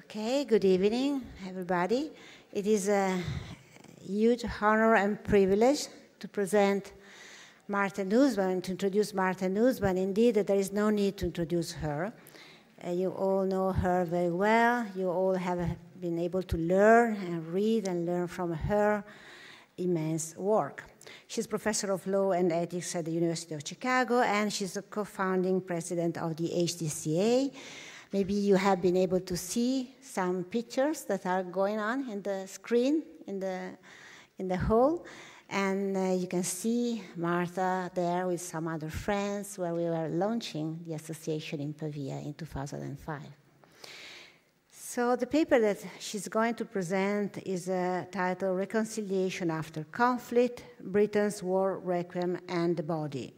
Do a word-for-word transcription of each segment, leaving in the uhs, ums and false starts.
Okay, good evening, everybody. It is a huge honor and privilege to present Martha Nussbaum, to introduce Martha Nussbaum. Indeed, there is no need to introduce her. Uh, you all know her very well. You all have been able to learn and read and learn from her immense work. She's professor of law and ethics at the University of Chicago, and she's a co-founding president of the H D C A. Maybe you have been able to see some pictures that are going on in the screen in the, in the hall. And uh, you can see Martha there with some other friends where we were launching the association in Pavia in two thousand five. So the paper that she's going to present is uh, titled Reconciliation After Conflict, Britain's War, Requiem, and the Body.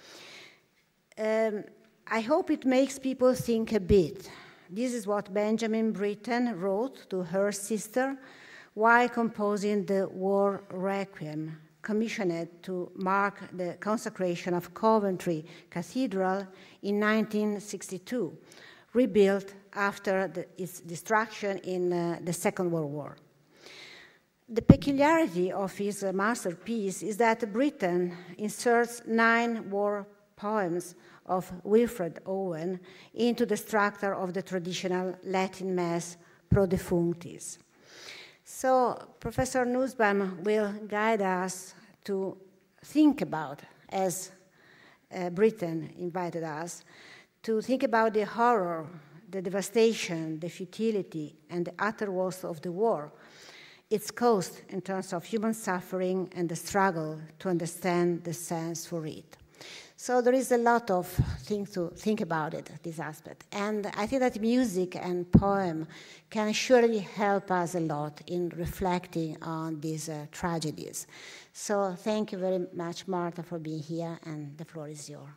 Um, I hope it makes people think a bit. This is what Benjamin Britten wrote to her sister while composing the War Requiem, commissioned to mark the consecration of Coventry Cathedral in nineteen sixty-two, rebuilt after the, its destruction in uh, the Second World War. The peculiarity of his uh, masterpiece is that Britten inserts nine war poems of Wilfred Owen into the structure of the traditional Latin Mass Pro Defunctis. So Professor Nussbaum will guide us to think about, as uh, Britten invited us, to think about the horror, the devastation, the futility, and the utter worst of the war, its cost in terms of human suffering and the struggle to understand the sense for it. So there is a lot of things to think about it, this aspect. And I think that music and poem can surely help us a lot in reflecting on these uh, tragedies. So thank you very much, Martha, for being here, and the floor is yours.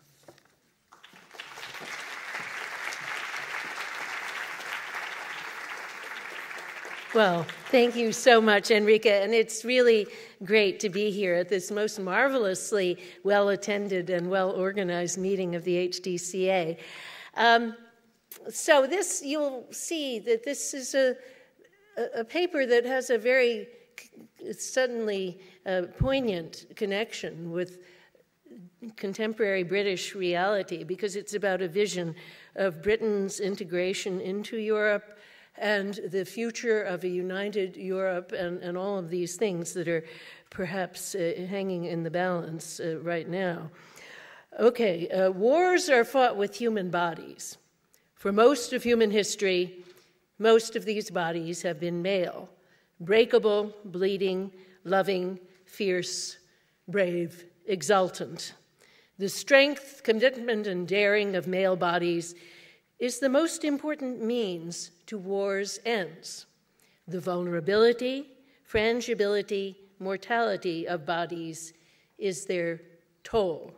Well, thank you so much, Enrica, and it's really great to be here at this most marvelously well-attended and well-organized meeting of the H D C A. Um, so this, you'll see that this is a, a paper that has a very suddenly uh, poignant connection with contemporary British reality, because it's about a vision of Britain's integration into Europe and the future of a united Europe, and, and all of these things that are perhaps uh, hanging in the balance uh, right now. Okay, uh, wars are fought with human bodies. For most of human history, most of these bodies have been male, breakable, bleeding, loving, fierce, brave, exultant. The strength, commitment, and daring of male bodies is the most important means to war's ends. The vulnerability, frangibility, mortality of bodies is their toll.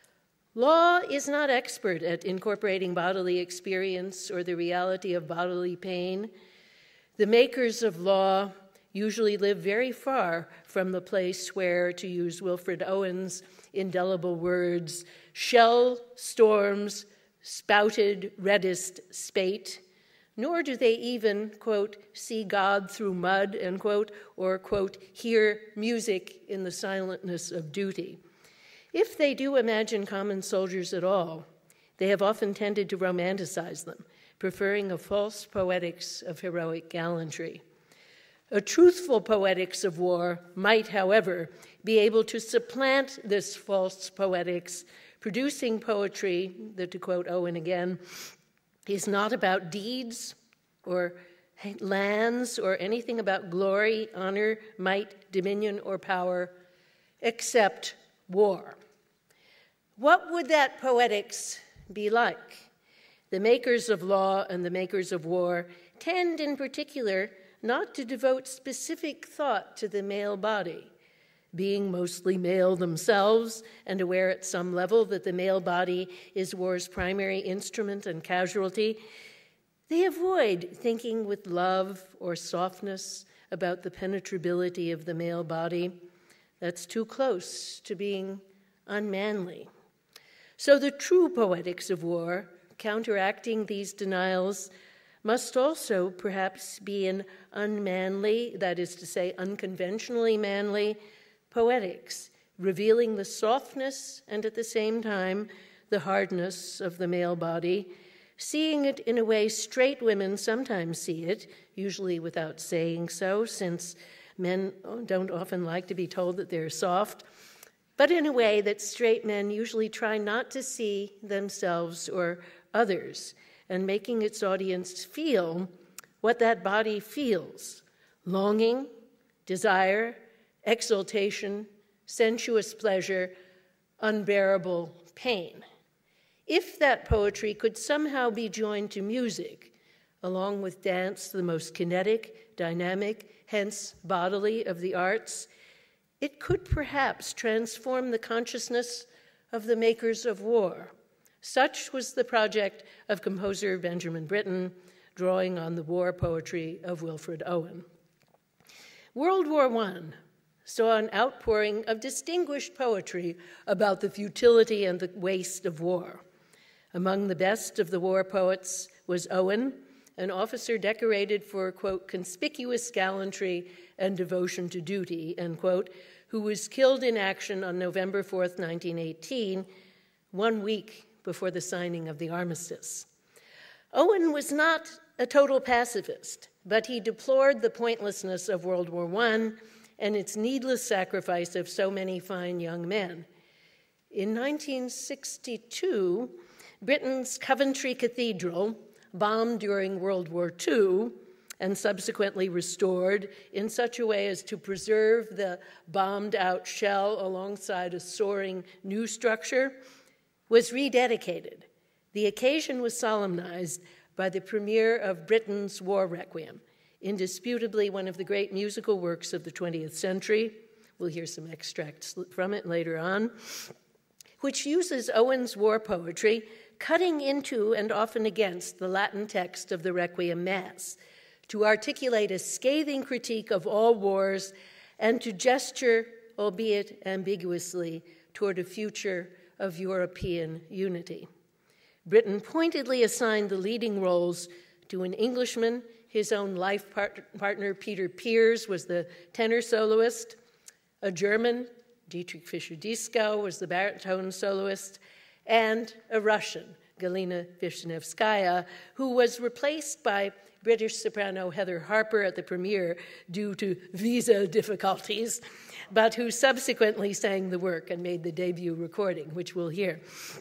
Law is not expert at incorporating bodily experience or the reality of bodily pain. The makers of law usually live very far from the place where, to use Wilfred Owen's indelible words, shell storms spouted reddest spate, nor do they even, quote, see God through mud, end quote, or, quote, hear music in the silentness of duty. If they do imagine common soldiers at all, they have often tended to romanticize them, preferring a false poetics of heroic gallantry. A truthful poetics of war might, however, be able to supplant this false poetics, producing poetry that, to quote Owen again, is not about deeds or lands or anything about glory, honor, might, dominion, or power, except war. What would that poetics be like? The makers of law and the makers of war tend, in particular, not to devote specific thought to the male body. Being mostly male themselves and aware at some level that the male body is war's primary instrument and casualty, they avoid thinking with love or softness about the penetrability of the male body. That's too close to being unmanly. So the true poetics of war, counteracting these denials, must also perhaps be an unmanly, that is to say, unconventionally manly, poetics, revealing the softness and at the same time the hardness of the male body, seeing it in a way straight women sometimes see it, usually without saying so, since men don't often like to be told that they're soft, but in a way that straight men usually try not to see themselves or others, and making its audience feel what that body feels: longing, desire, exultation, sensuous pleasure, unbearable pain. If that poetry could somehow be joined to music, along with dance, the most kinetic, dynamic, hence bodily of the arts, it could perhaps transform the consciousness of the makers of war. Such was the project of composer Benjamin Britten, drawing on the war poetry of Wilfred Owen. World War One saw an outpouring of distinguished poetry about the futility and the waste of war. Among the best of the war poets was Owen, an officer decorated for, quote, conspicuous gallantry and devotion to duty, end quote, who was killed in action on November fourth, nineteen eighteen, one week before the signing of the armistice. Owen was not a total pacifist, but he deplored the pointlessness of World War One and its needless sacrifice of so many fine young men. In nineteen sixty-two, Britain's Coventry Cathedral, bombed during World War Two and subsequently restored in such a way as to preserve the bombed-out shell alongside a soaring new structure, was rededicated. The occasion was solemnized by the premiere of Britten's War Requiem, indisputably one of the great musical works of the twentieth century. We'll hear some extracts from it later on, which uses Owen's war poetry, cutting into and often against the Latin text of the Requiem Mass, to articulate a scathing critique of all wars and to gesture, albeit ambiguously, toward a future of European unity. Britten pointedly assigned the leading roles to an Englishman. His own life part- partner, Peter Pears, was the tenor soloist. A German, Dietrich Fischer-Dieskau, was the baritone soloist. And a Russian, Galina Vishnevskaya, who was replaced by British soprano Heather Harper at the premiere due to visa difficulties, but who subsequently sang the work and made the debut recording, which we'll hear.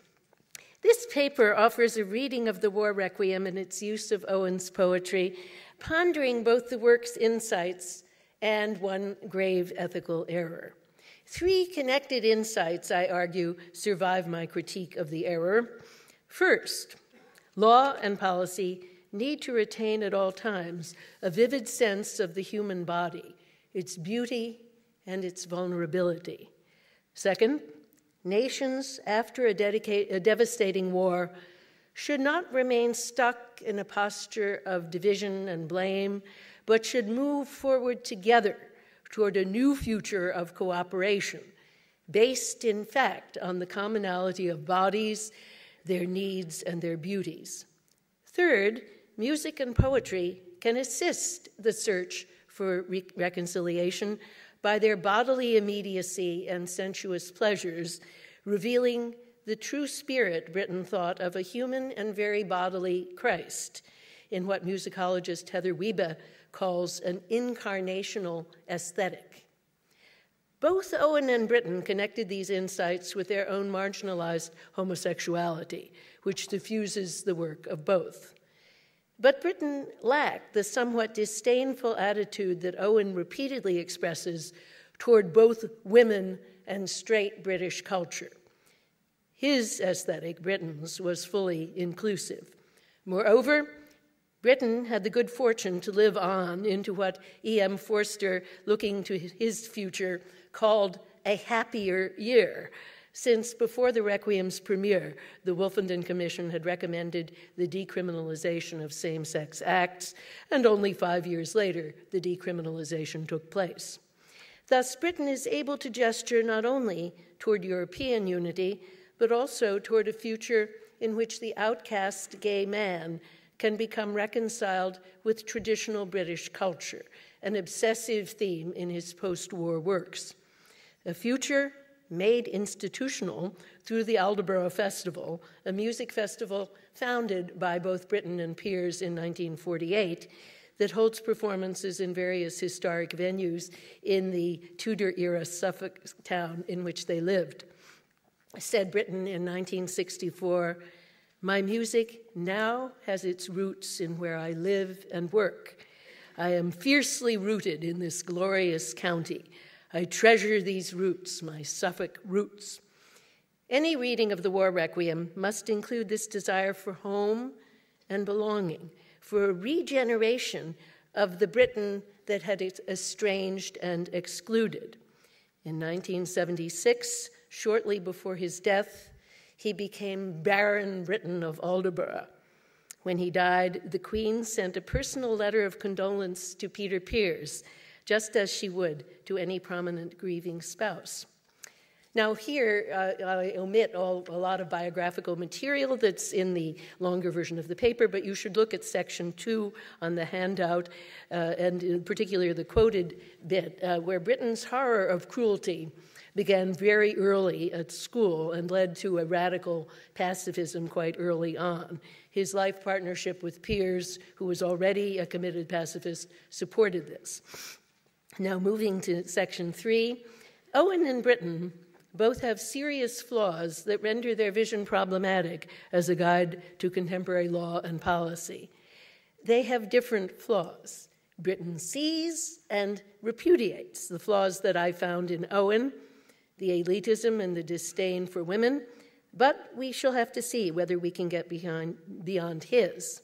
This paper offers a reading of the War Requiem and its use of Owen's poetry, pondering both the work's insights and one grave ethical error. Three connected insights, I argue, survive my critique of the error. First, law and policy need to retain at all times a vivid sense of the human body, its beauty and its vulnerability. Second, nations, after a, dedicate, a devastating war, should not remain stuck in a posture of division and blame, but should move forward together toward a new future of cooperation, based, in fact, on the commonality of bodies, their needs, and their beauties. Third, music and poetry can assist the search for re- reconciliation by their bodily immediacy and sensuous pleasures, revealing the true spirit, Britten thought, of a human and very bodily Christ, in what musicologist Heather Wiebe calls an incarnational aesthetic. Both Owen and Britten connected these insights with their own marginalized homosexuality, which diffuses the work of both. But Britten lacked the somewhat disdainful attitude that Owen repeatedly expresses toward both women and straight British culture. His aesthetic, Britten's, was fully inclusive. Moreover, Britten had the good fortune to live on into what E M Forster, looking to his future, called a happier year, since before the Requiem's premiere, the Wolfenden Commission had recommended the decriminalization of same-sex acts, and only five years later, the decriminalization took place. Thus, Britten is able to gesture not only toward European unity, but also toward a future in which the outcast gay man can become reconciled with traditional British culture, an obsessive theme in his post-war works. A future made institutional through the Aldeburgh Festival, a music festival founded by both Britten and Peers in nineteen forty-eight, that holds performances in various historic venues in the Tudor-era Suffolk town in which they lived. Said Britten in nineteen sixty-four, "My music now has its roots in where I live and work. I am fiercely rooted in this glorious county. I treasure these roots, my Suffolk roots." Any reading of the War Requiem must include this desire for home and belonging, for a regeneration of the Britain that had estranged and excluded. In nineteen seventy-six, shortly before his death, he became Baron Britten of Aldeburgh. When he died, the Queen sent a personal letter of condolence to Peter Peers, just as she would to any prominent grieving spouse. Now here, uh, I omit all, a lot of biographical material that's in the longer version of the paper, but you should look at section two on the handout, uh, and in particular the quoted bit, uh, where Britten's horror of cruelty began very early at school and led to a radical pacifism quite early on. His life partnership with Peers, who was already a committed pacifist, supported this. Now moving to section three, Owen and Britten both have serious flaws that render their vision problematic as a guide to contemporary law and policy. They have different flaws. Britten sees and repudiates the flaws that I found in Owen, the elitism and the disdain for women, but we shall have to see whether we can get behind, beyond his.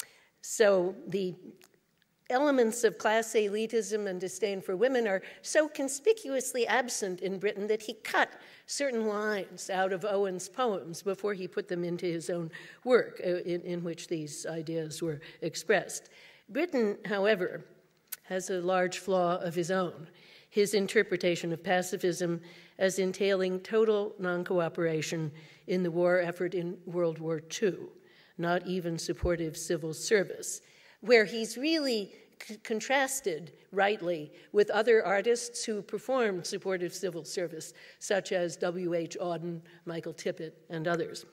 So the elements of class elitism and disdain for women are so conspicuously absent in Britten that he cut certain lines out of Owen's poems before he put them into his own work in, in which these ideas were expressed. Britten, however, has a large flaw of his own, his interpretation of pacifism as entailing total non-cooperation in the war effort in World War Two, not even supportive civil service, where he's really c- contrasted rightly with other artists who performed supportive civil service, such as W H Auden, Michael Tippett, and others.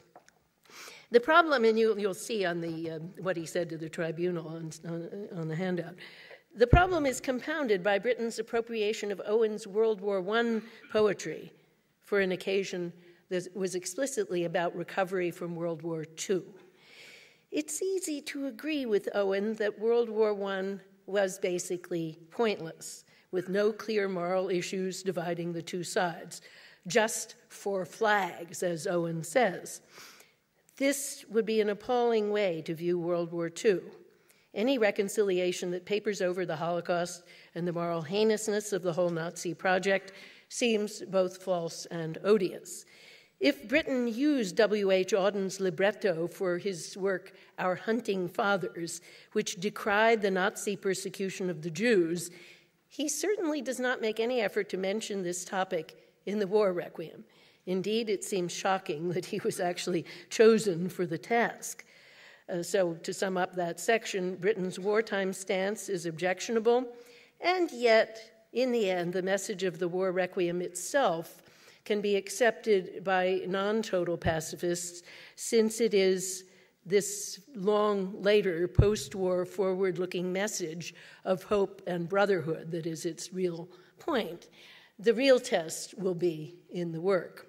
The problem, and you, you'll see on the uh, what he said to the tribunal on, on, on the handout, the problem is compounded by Britten's appropriation of Owen's World War One poetry for an occasion that was explicitly about recovery from World War Two. It's easy to agree with Owen that World War One was basically pointless, with no clear moral issues dividing the two sides, just four flags, as Owen says. This would be an appalling way to view World War Two. Any reconciliation that papers over the Holocaust and the moral heinousness of the whole Nazi project seems both false and odious. If Britten used W H Auden's libretto for his work, Our Hunting Fathers, which decried the Nazi persecution of the Jews, he certainly does not make any effort to mention this topic in the War Requiem. Indeed, it seems shocking that he was actually chosen for the task. Uh, so to sum up that section, Britten's wartime stance is objectionable, and yet, in the end, the message of the War Requiem itself can be accepted by non-total pacifists, since it is this long later post-war forward-looking message of hope and brotherhood that is its real point. The real test will be in the work.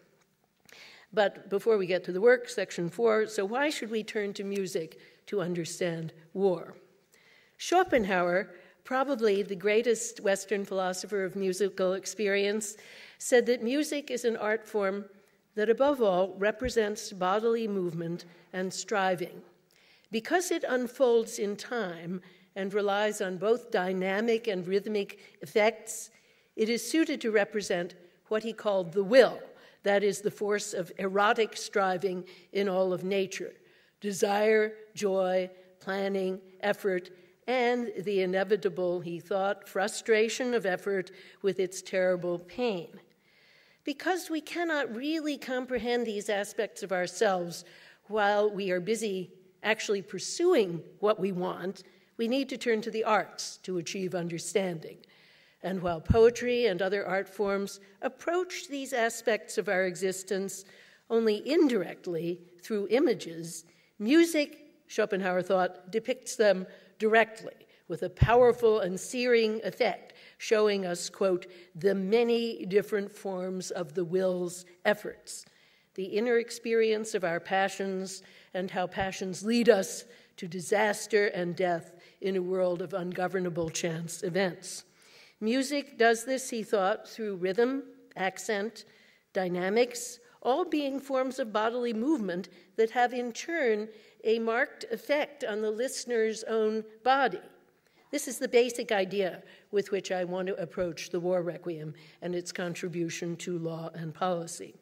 But before we get to the work, section four, so why should we turn to music to understand war? Schopenhauer, probably the greatest Western philosopher of musical experience, said that music is an art form that above all represents bodily movement and striving. Because it unfolds in time and relies on both dynamic and rhythmic effects, it is suited to represent what he called the will, that is, the force of erotic striving in all of nature, desire, joy, planning, effort, and the inevitable, he thought, frustration of effort with its terrible pain. Because we cannot really comprehend these aspects of ourselves while we are busy actually pursuing what we want, we need to turn to the arts to achieve understanding. And while poetry and other art forms approach these aspects of our existence only indirectly through images, music, Schopenhauer thought, depicts them directly with a powerful and searing effect, showing us, quote, the many different forms of the will's efforts, the inner experience of our passions, and how passions lead us to disaster and death in a world of ungovernable chance events. Music does this, he thought, through rhythm, accent, dynamics, all being forms of bodily movement that have in turn a marked effect on the listener's own body. This is the basic idea with which I want to approach the War Requiem and its contribution to law and policy.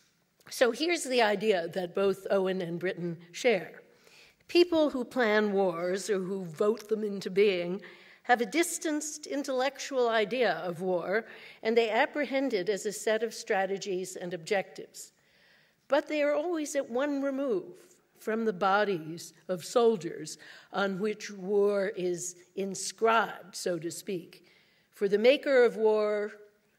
So here's the idea that both Owen and Britten share. People who plan wars or who vote them into being have a distanced intellectual idea of war, and they apprehend it as a set of strategies and objectives. But they are always at one remove from the bodies of soldiers on which war is inscribed, so to speak. For the maker of war,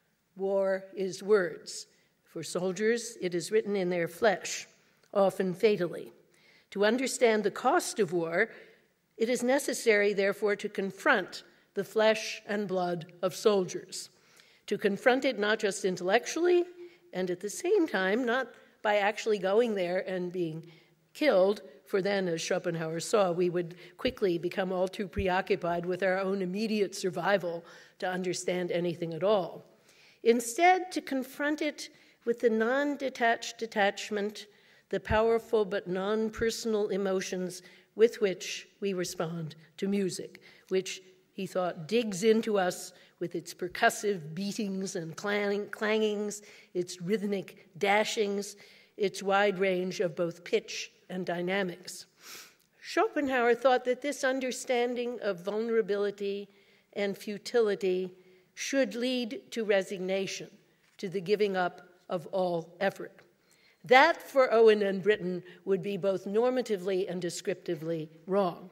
war is words. For soldiers, it is written in their flesh, often fatally. To understand the cost of war, it is necessary, therefore, to confront the flesh and blood of soldiers, to confront it not just intellectually, and at the same time, not by actually going there and being killed, for then, as Schopenhauer saw, we would quickly become all too preoccupied with our own immediate survival to understand anything at all. Instead, to confront it with the non-detached detachment, the powerful but non-personal emotions with which we respond to music, which he thought digs into us with its percussive beatings and clang- clangings, its rhythmic dashings, its wide range of both pitch and dynamics. Schopenhauer thought that this understanding of vulnerability and futility should lead to resignation, to the giving up of all effort. That, for Owen and Britten, would be both normatively and descriptively wrong.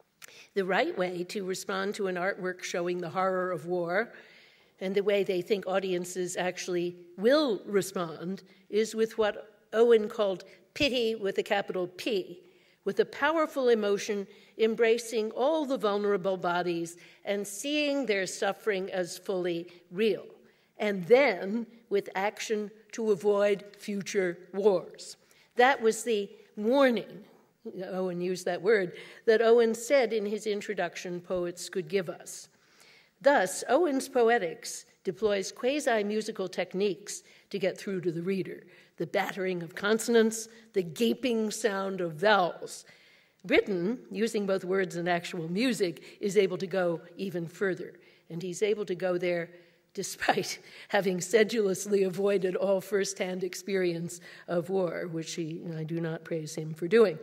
The right way to respond to an artwork showing the horror of war, and the way they think audiences actually will respond, is with what Owen called pity with a capital P, with a powerful emotion embracing all the vulnerable bodies and seeing their suffering as fully real, and then with action to avoid future wars. That was the warning, Owen used that word, that Owen said in his introduction, poets could give us. Thus, Owen's poetics deploys quasi-musical techniques to get through to the reader, the battering of consonants, the gaping sound of vowels. Britten, using both words and actual music, is able to go even further, and he's able to go there despite having sedulously avoided all first-hand experience of war, which he, I do not praise him for doing.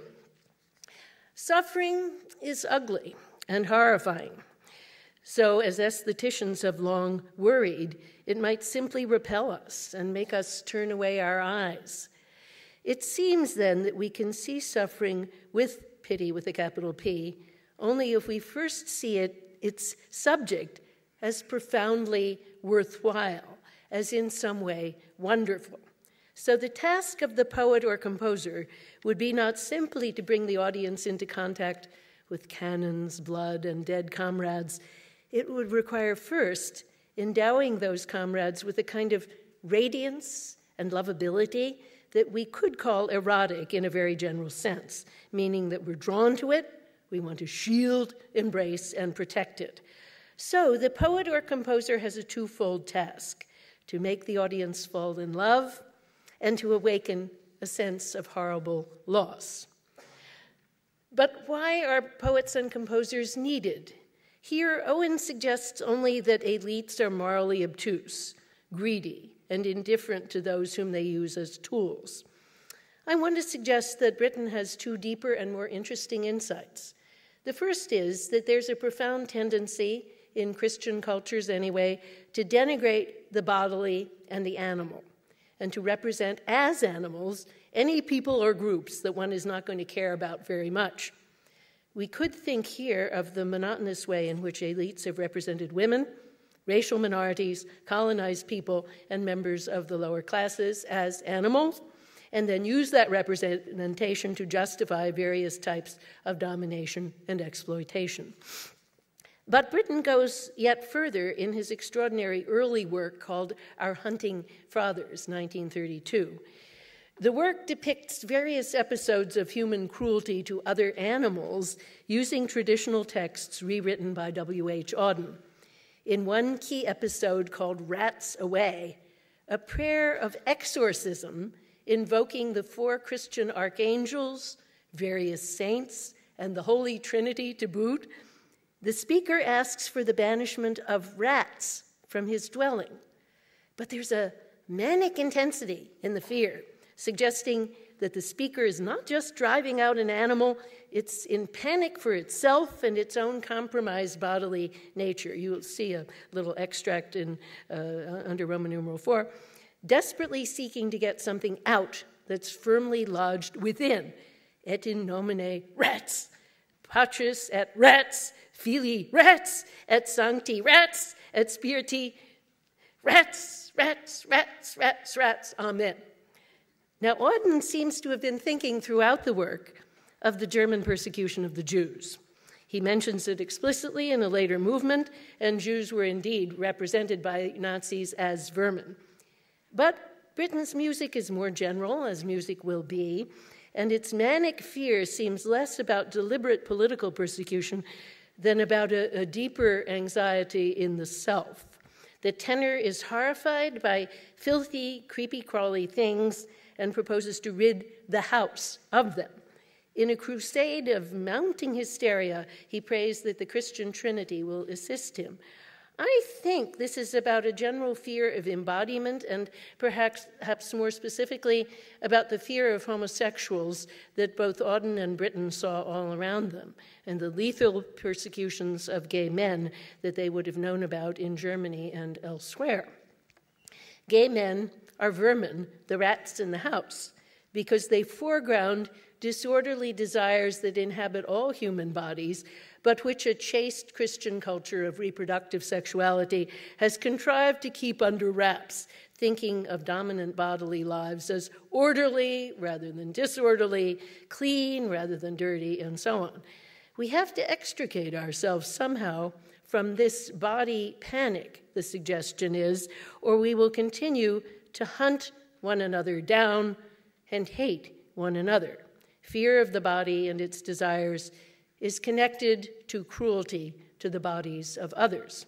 Suffering is ugly and horrifying. So, as aestheticians have long worried, it might simply repel us and make us turn away our eyes. It seems, then, that we can see suffering with pity, with a capital P, only if we first see it, its subject, as profoundly worthwhile, as in some way wonderful. So the task of the poet or composer would be not simply to bring the audience into contact with cannons, blood, and dead comrades. It would require first endowing those comrades with a kind of radiance and lovability that we could call erotic in a very general sense, meaning that we're drawn to it, we want to shield, embrace, and protect it. So the poet or composer has a twofold task: to make the audience fall in love and to awaken a sense of horrible loss. But why are poets and composers needed? Here, Owen suggests only that elites are morally obtuse, greedy, and indifferent to those whom they use as tools. I want to suggest that Britten has two deeper and more interesting insights. The first is that there's a profound tendency, in Christian cultures anyway, to denigrate the bodily and the animal. and to represent as animals any people or groups that one is not going to care about very much. We could think here of the monotonous way in which elites have represented women, racial minorities, colonized people, and members of the lower classes as animals, and then use that representation to justify various types of domination and exploitation. But Britten goes yet further in his extraordinary early work called Our Hunting Fathers, nineteen thirty-two. The work depicts various episodes of human cruelty to other animals using traditional texts rewritten by W H Auden. In one key episode called Rats Away, a prayer of exorcism invoking the four Christian archangels, various saints, and the Holy Trinity to boot, the speaker asks for the banishment of rats from his dwelling. But there's a manic intensity in the fear, suggesting that the speaker is not just driving out an animal, it's in panic for itself and its own compromised bodily nature. You'll see a little extract in uh, under Roman numeral four. Desperately seeking to get something out that's firmly lodged within. Et in nomine rats, patris et rats, filii rats, et sancti rats, et spiriti rats, rats, rats, rats, rats, amen. Now, Auden seems to have been thinking throughout the work of the German persecution of the Jews. He mentions it explicitly in a later movement, and Jews were indeed represented by Nazis as vermin. But Britten's music is more general, as music will be, and its manic fear seems less about deliberate political persecution than about a, a deeper anxiety in the self. The tenor is horrified by filthy, creepy-crawly things and proposes to rid the house of them. In a crusade of mounting hysteria, he prays that the Christian Trinity will assist him. I think this is about a general fear of embodiment and perhaps, perhaps more specifically about the fear of homosexuals that both Auden and Britten saw all around them and the lethal persecutions of gay men that they would have known about in Germany and elsewhere. Gay men are vermin, the rats in the house, because they foreground disorderly desires that inhabit all human bodies, but which a chaste Christian culture of reproductive sexuality has contrived to keep under wraps, thinking of dominant bodily lives as orderly rather than disorderly, clean rather than dirty, and so on. We have to extricate ourselves somehow from this body panic, the suggestion is, or we will continue to hunt one another down and hate one another. Fear of the body and its desires is connected to cruelty to the bodies of others.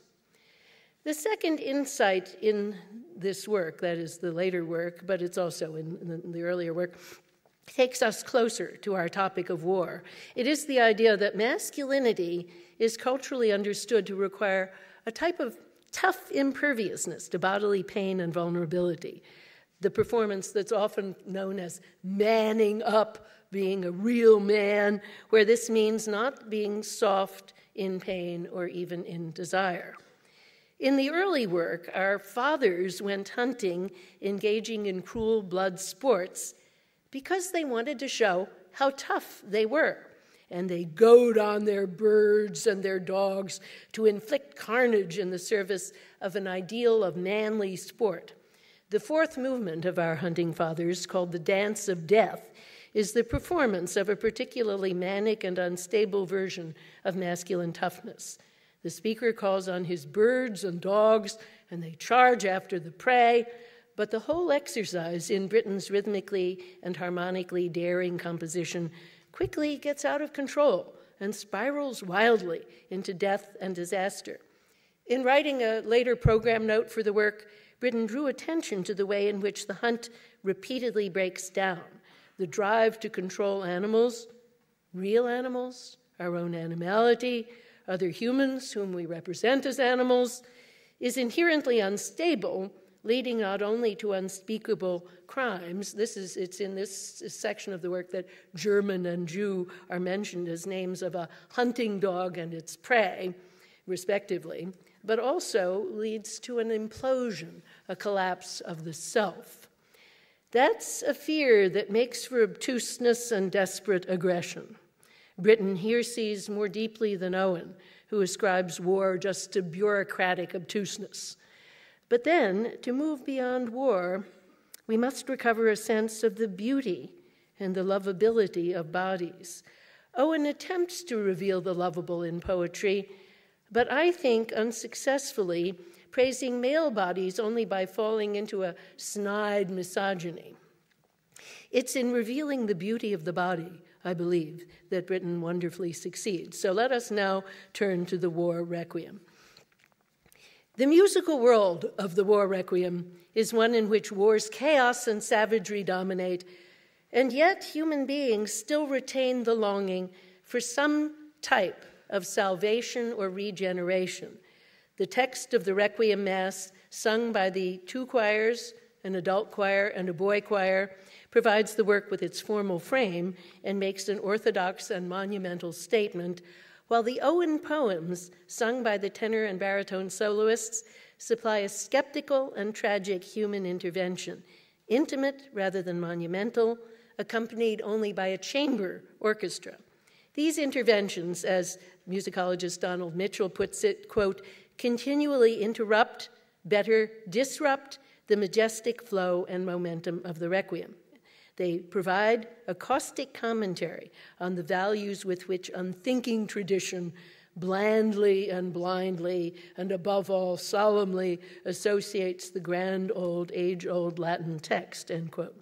The second insight in this work, that is the later work, but it's also in the, in the earlier work, takes us closer to our topic of war. It is the idea that masculinity is culturally understood to require a type of tough imperviousness to bodily pain and vulnerability. The performance that's often known as manning up, being a real man, where this means not being soft in pain or even in desire. In the early work, our fathers went hunting, engaging in cruel blood sports, because they wanted to show how tough they were. And they goad on their birds and their dogs to inflict carnage in the service of an ideal of manly sport. The fourth movement of our hunting fathers, called the Dance of Death, is the performance of a particularly manic and unstable version of masculine toughness. The speaker calls on his birds and dogs, and they charge after the prey, but the whole exercise in Britten's rhythmically and harmonically daring composition quickly gets out of control and spirals wildly into death and disaster. In writing a later program note for the work, Britten drew attention to the way in which the hunt repeatedly breaks down. The drive to control animals, real animals, our own animality, other humans whom we represent as animals, is inherently unstable, leading not only to unspeakable crimes. This is, it's in this section of the work that German and Jew are mentioned as names of a hunting dog and its prey, respectively, but also leads to an implosion, a collapse of the self. That's a fear that makes for obtuseness and desperate aggression. Britten here sees more deeply than Owen, who ascribes war just to bureaucratic obtuseness. But then, to move beyond war, we must recover a sense of the beauty and the lovability of bodies. Owen attempts to reveal the lovable in poetry, but I think unsuccessfully, praising male bodies only by falling into a snide misogyny. It's in revealing the beauty of the body, I believe, that Britten wonderfully succeeds. So let us now turn to the War Requiem. The musical world of the War Requiem is one in which war's chaos and savagery dominate, and yet human beings still retain the longing for some type of salvation or regeneration. The text of the Requiem Mass, sung by the two choirs, an adult choir and a boy choir, provides the work with its formal frame and makes an orthodox and monumental statement, while the Owen poems, sung by the tenor and baritone soloists, supply a skeptical and tragic human intervention, intimate rather than monumental, accompanied only by a chamber orchestra. These interventions, as musicologist Donald Mitchell puts it, quote, continually interrupt, better disrupt, the majestic flow and momentum of the Requiem. They provide a caustic commentary on the values with which unthinking tradition blandly and blindly, and above all solemnly, associates the grand old, age-old Latin text, end quote.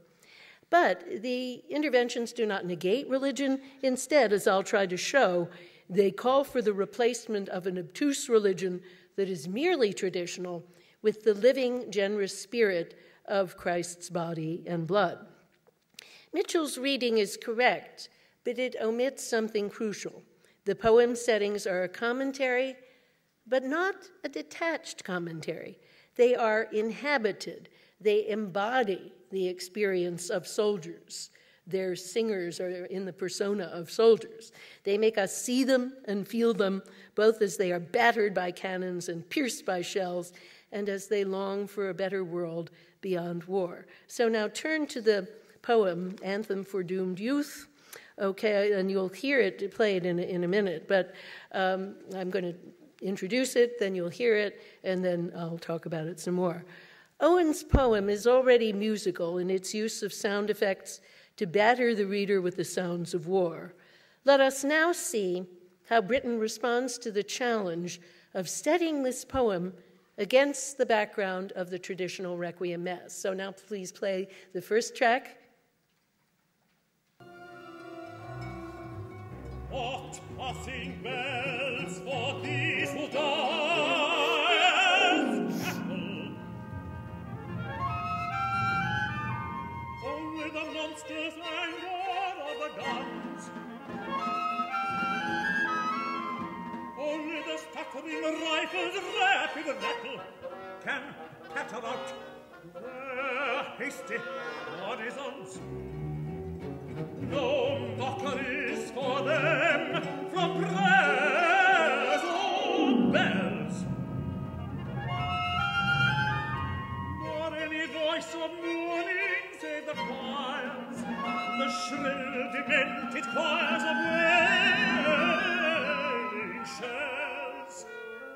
But the interventions do not negate religion. Instead, as I'll try to show, they call for the replacement of an obtuse religion that is merely traditional with the living, generous spirit of Christ's body and blood. Mitchell's reading is correct, but it omits something crucial. The poem settings are a commentary, but not a detached commentary. They are inhabited. They embody the experience of soldiers. Their singers are in the persona of soldiers. They make us see them and feel them, both as they are battered by cannons and pierced by shells, and as they long for a better world beyond war. So now turn to the poem, Anthem for Doomed Youth. Okay, and you'll hear it played in a, in a minute, but um, I'm going to introduce it, then you'll hear it, and then I'll talk about it some more. Owen's poem is already musical in its use of sound effects to batter the reader with the sounds of war. Let us now see how Britten responds to the challenge of studying this poem against the background of the traditional Requiem Mass. So now please play the first track. What passing bells for these who die? Only the monstrous anger of the guns, only the stuttering rifles' rapid rattle can patter out their hasty partisans. No mockeries for them from prayers or bells, nor any voice of mourning save the choirs, the shrill, demented choirs of wailing shells,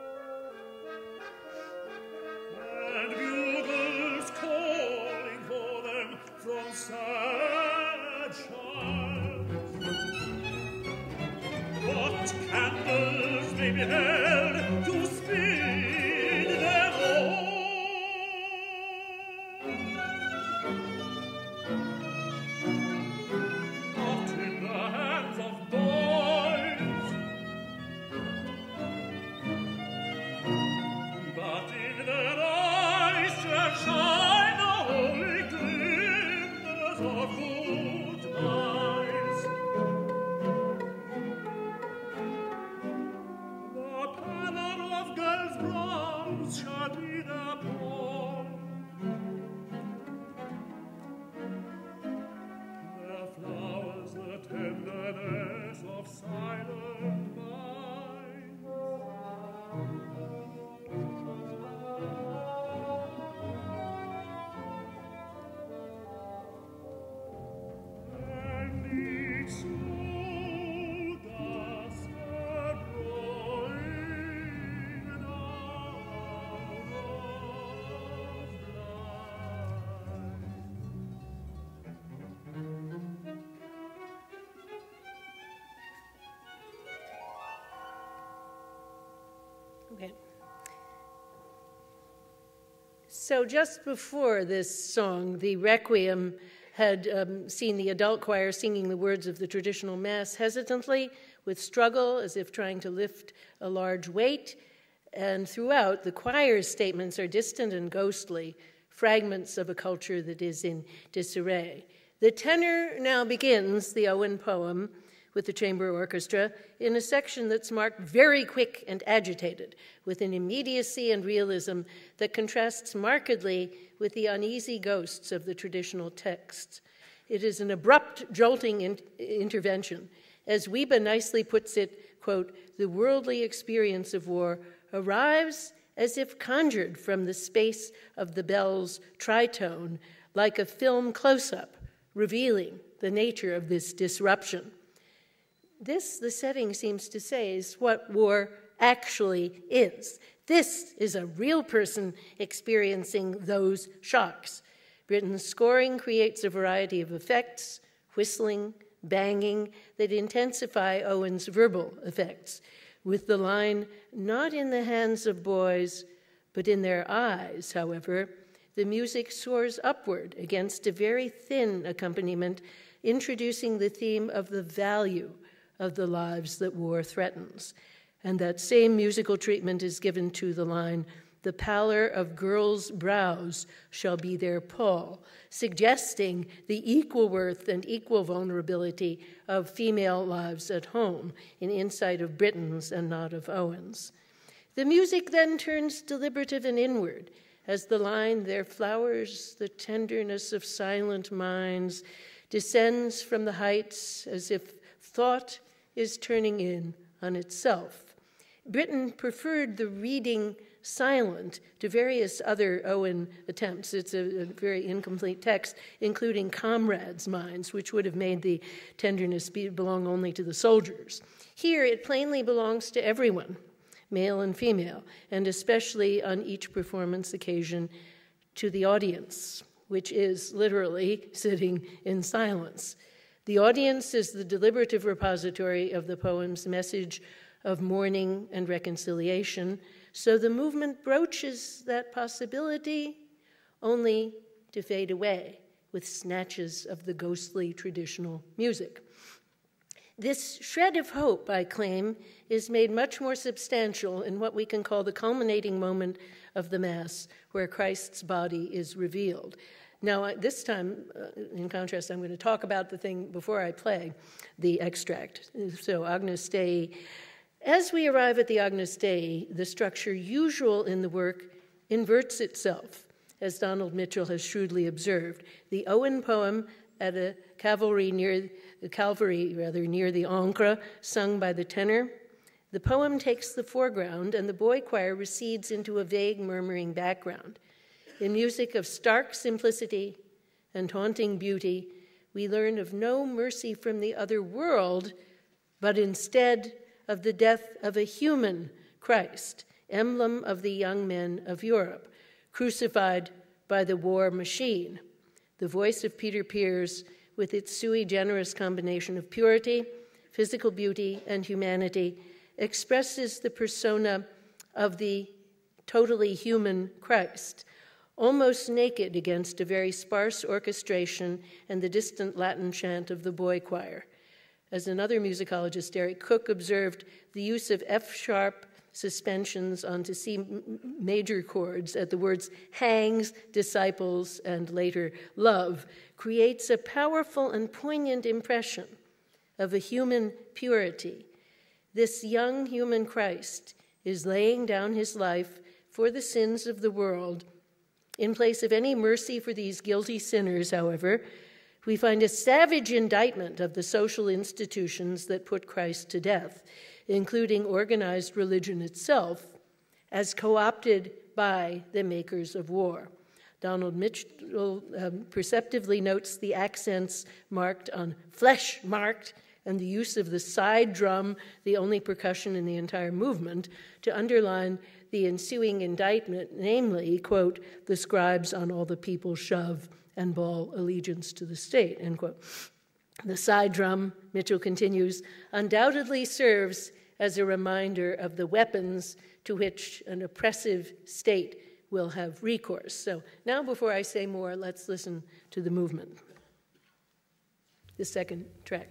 and bugles calling for them from sad shires. What candles they beheld to speed them home! Not in the hands of boys, but in their eyes shall shine the holy glimmers of good minds. The pallor of girls' brows shall be their pall, So just before this song, the Requiem had um, seen the adult choir singing the words of the traditional Mass hesitantly, with struggle, as if trying to lift a large weight. And throughout, the choir's statements are distant and ghostly, fragments of a culture that is in disarray. The tenor now begins the Owen poem with the chamber orchestra in a section that's marked very quick and agitated, with an immediacy and realism that contrasts markedly with the uneasy ghosts of the traditional texts. It is an abrupt, jolting in- intervention. As Wiebe nicely puts it, quote, "The worldly experience of war arrives as if conjured from the space of the bell's tritone, like a film close-up, revealing the nature of this disruption." This, the setting seems to say, is what war actually is. This is a real person experiencing those shocks. Britten's scoring creates a variety of effects, whistling, banging, that intensify Owen's verbal effects, with the line, "Not in the hands of boys, but in their eyes," however, the music soars upward against a very thin accompaniment, introducing the theme of the value of the lives that war threatens. And that same musical treatment is given to the line, "The pallor of girls' brows shall be their pall," suggesting the equal worth and equal vulnerability of female lives at home, in insight of Britten's and not of Owen's. The music then turns deliberative and inward, as the line, "There flowers the tenderness of silent minds," descends from the heights as if thought is turning in on itself. Britten preferred the reading silent to various other Owen attempts. It's a, a very incomplete text, including comrades' minds, which would have made the tenderness be, belong only to the soldiers. Here, it plainly belongs to everyone, male and female, and especially on each performance occasion to the audience, which is literally sitting in silence. The audience is the deliberative repository of the poem's message of mourning and reconciliation, so the movement broaches that possibility only to fade away with snatches of the ghostly traditional music. This shred of hope, I claim, is made much more substantial in what we can call the culminating moment of the Mass, where Christ's body is revealed. Now, this time, uh, in contrast, I'm going to talk about the thing before I play the extract. So, Agnus Dei. As we arrive at the Agnus Dei, the structure usual in the work inverts itself, as Donald Mitchell has shrewdly observed. The Owen poem at a cavalry near the Calvary, rather near the Ancre, sung by the tenor. The poem takes the foreground, and the boy choir recedes into a vague, murmuring background. In music of stark simplicity and haunting beauty, we learn of no mercy from the other world, but instead of the death of a human Christ, emblem of the young men of Europe, crucified by the war machine. The voice of Peter Pears, with its sui generis combination of purity, physical beauty, and humanity, expresses the persona of the totally human Christ, almost naked against a very sparse orchestration and the distant Latin chant of the boy choir. As another musicologist, Derek Cook, observed, the use of F-sharp suspensions onto C major chords at the words hangs, disciples, and later love creates a powerful and poignant impression of a human purity. This young human Christ is laying down his life for the sins of the world. In place of any mercy for these guilty sinners, however, we find a savage indictment of the social institutions that put Christ to death, including organized religion itself, as co-opted by the makers of war. Donald Mitchell um, perceptively notes the accents marked on flesh marked and the use of the side drum, the only percussion in the entire movement, to underline the ensuing indictment, namely, quote, the scribes on all the people shove and bawl allegiance to the state, end quote. The side drum, Mitchell continues, undoubtedly serves as a reminder of the weapons to which an oppressive state will have recourse. So now, before I say more, let's listen to the movement. The second track.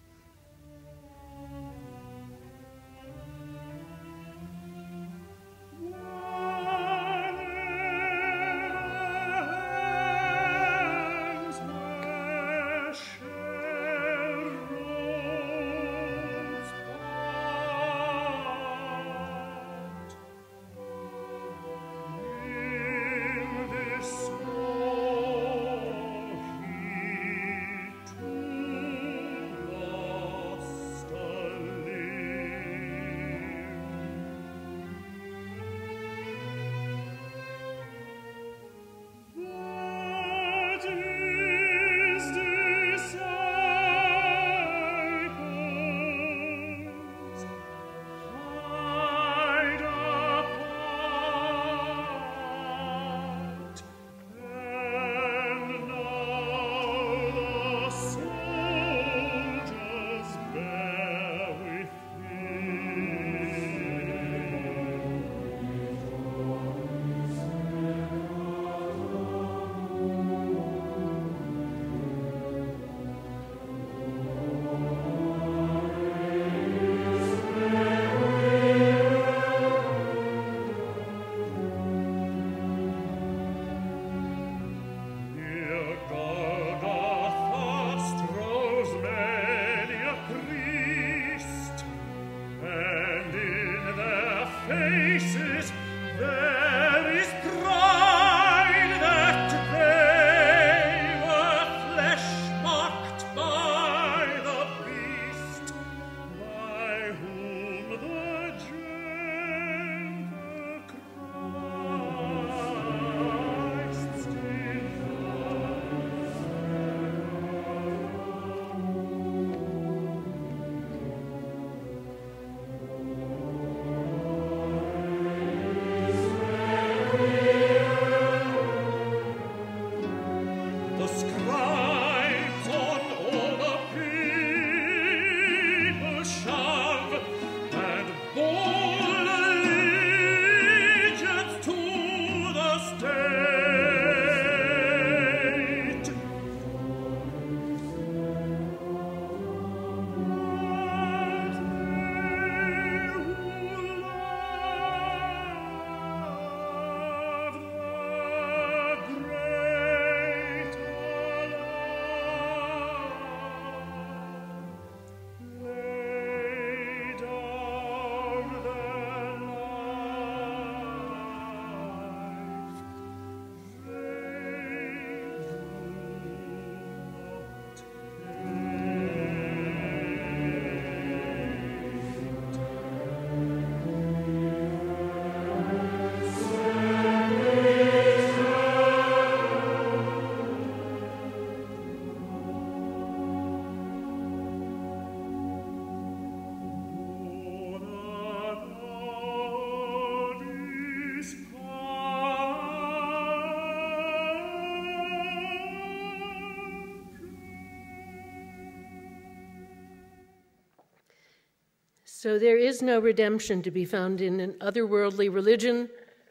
So there is no redemption to be found in an otherworldly religion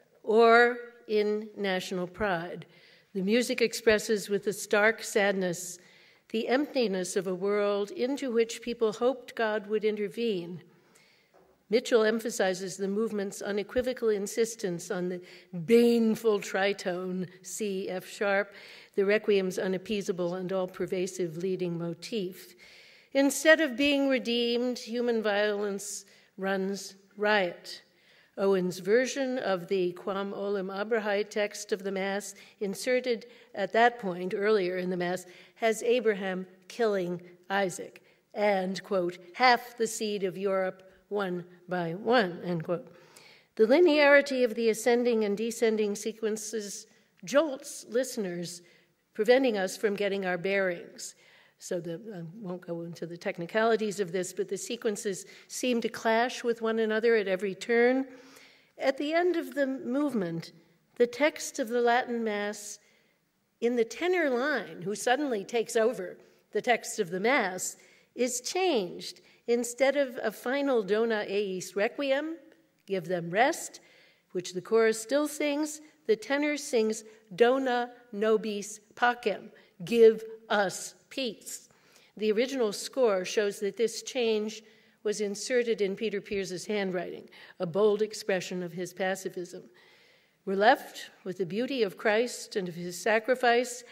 or in national pride. The music expresses with a stark sadness the emptiness of a world into which people hoped God would intervene. Mitchell emphasizes the movement's unequivocal insistence on the baneful tritone, C, F sharp, the Requiem's unappeasable and all-pervasive leading motif. Instead of being redeemed, human violence runs riot. Owen's version of the Quam Olim Abrahai text of the Mass, inserted at that point earlier in the Mass, has Abraham killing Isaac and, quote, half the seed of Europe one by one, end quote. The linearity of the ascending and descending sequences jolts listeners, preventing us from getting our bearings. So the, I won't go into the technicalities of this, but the sequences seem to clash with one another at every turn. At the end of the movement, the text of the Latin Mass in the tenor line, who suddenly takes over the text of the Mass, is changed. Instead of a final Dona eis Requiem, give them rest, which the chorus still sings, the tenor sings Dona nobis pacem, give us peace. The original score shows that this change was inserted in Peter Piers's handwriting, a bold expression of his pacifism. We're left with the beauty of Christ and of his sacrifice,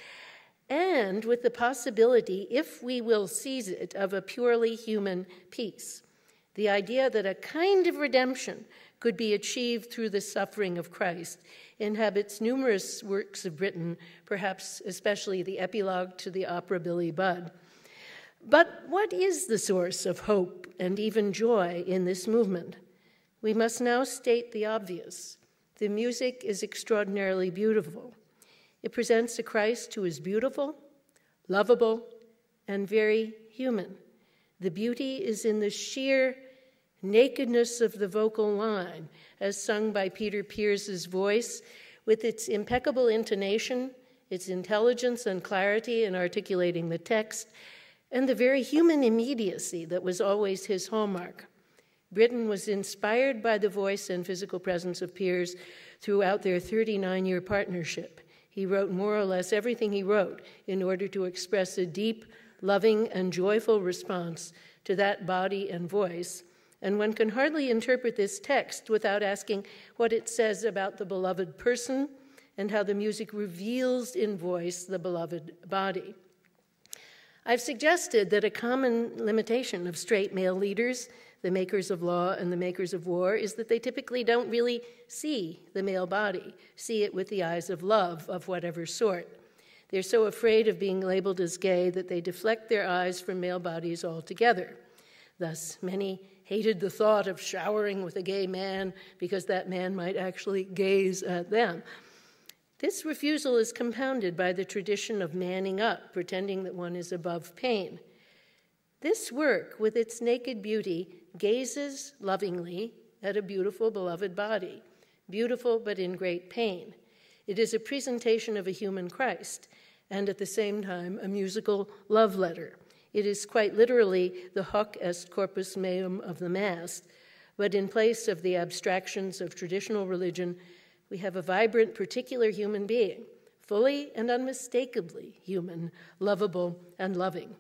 and with the possibility, if we will seize it, of a purely human peace. The idea that a kind of redemption could be achieved through the suffering of Christ inhabits numerous works of Britten, perhaps especially the epilogue to the opera Billy Budd. But what is the source of hope and even joy in this movement? We must now state the obvious. The music is extraordinarily beautiful. It presents a Christ who is beautiful, lovable, and very human. The beauty is in the sheer nakedness of the vocal line, as sung by Peter Piers's voice, with its impeccable intonation, its intelligence and clarity in articulating the text, and the very human immediacy that was always his hallmark. Britten was inspired by the voice and physical presence of Piers throughout their thirty-nine-year partnership. He wrote more or less everything he wrote in order to express a deep, loving, and joyful response to that body and voice. And one can hardly interpret this text without asking what it says about the beloved person and how the music reveals in voice the beloved body. I've suggested that a common limitation of straight male leaders, the makers of law and the makers of war, is that they typically don't really see the male body, see it with the eyes of love of whatever sort. They're so afraid of being labeled as gay that they deflect their eyes from male bodies altogether. Thus, many hated the thought of showering with a gay man because that man might actually gaze at them. This refusal is compounded by the tradition of manning up, pretending that one is above pain. This work, with its naked beauty, gazes lovingly at a beautiful, beloved body, beautiful but in great pain. It is a presentation of a human Christ, and at the same time, a musical love letter. It is quite literally the hoc est corpus meum of the Mass, but in place of the abstractions of traditional religion, we have a vibrant, particular human being, fully and unmistakably human, lovable and loving.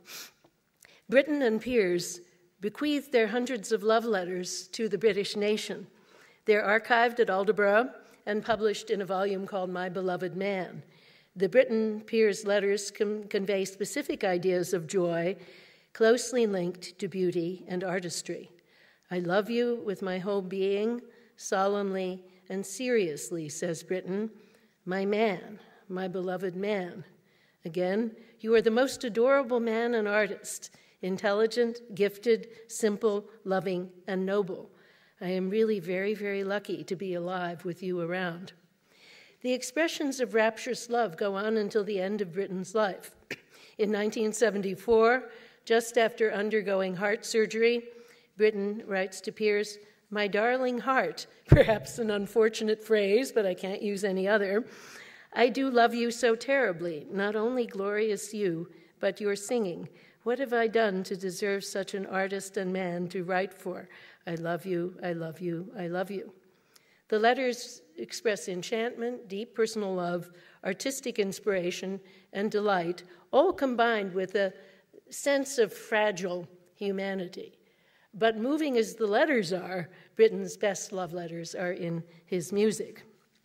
Britten and Piers bequeathed their hundreds of love letters to the British nation. They're archived at Aldeburgh and published in a volume called My Beloved Man. The Britten-Piers letters com- convey specific ideas of joy closely linked to beauty and artistry. I love you with my whole being, solemnly and seriously, says Britten, my man, my beloved man. Again, you are the most adorable man and artist, intelligent, gifted, simple, loving, and noble. I am really very, very lucky to be alive with you around. The expressions of rapturous love go on until the end of Britten's life. In nineteen seventy-four, just after undergoing heart surgery, Britten writes to Piers, my darling heart, perhaps an unfortunate phrase, but I can't use any other. I do love you so terribly, not only glorious you, but your singing. What have I done to deserve such an artist and man to write for? I love you, I love you, I love you. The letters express enchantment, deep personal love, artistic inspiration, and delight, all combined with a sense of fragile humanity. But moving as the letters are, Britten's best love letters are in his music.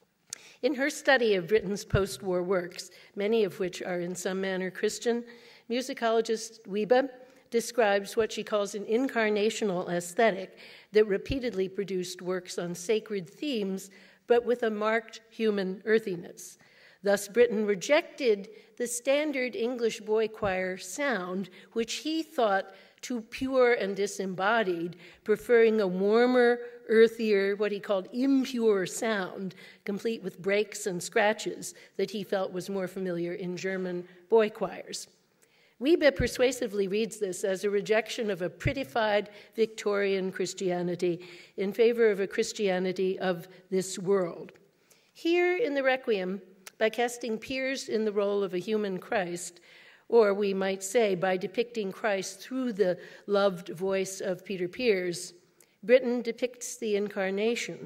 In her study of Britten's post-war works, many of which are in some manner Christian, musicologist Wiebe describes what she calls an incarnational aesthetic that repeatedly produced works on sacred themes, but with a marked human earthiness. Thus, Britten rejected the standard English boy choir sound, which he thought too pure and disembodied, preferring a warmer, earthier, what he called impure sound, complete with breaks and scratches that he felt was more familiar in German boy choirs. Wiebe persuasively reads this as a rejection of a prettified Victorian Christianity in favor of a Christianity of this world. Here in the Requiem, by casting Piers in the role of a human Christ, or we might say by depicting Christ through the loved voice of Peter Piers, Britten depicts the incarnation,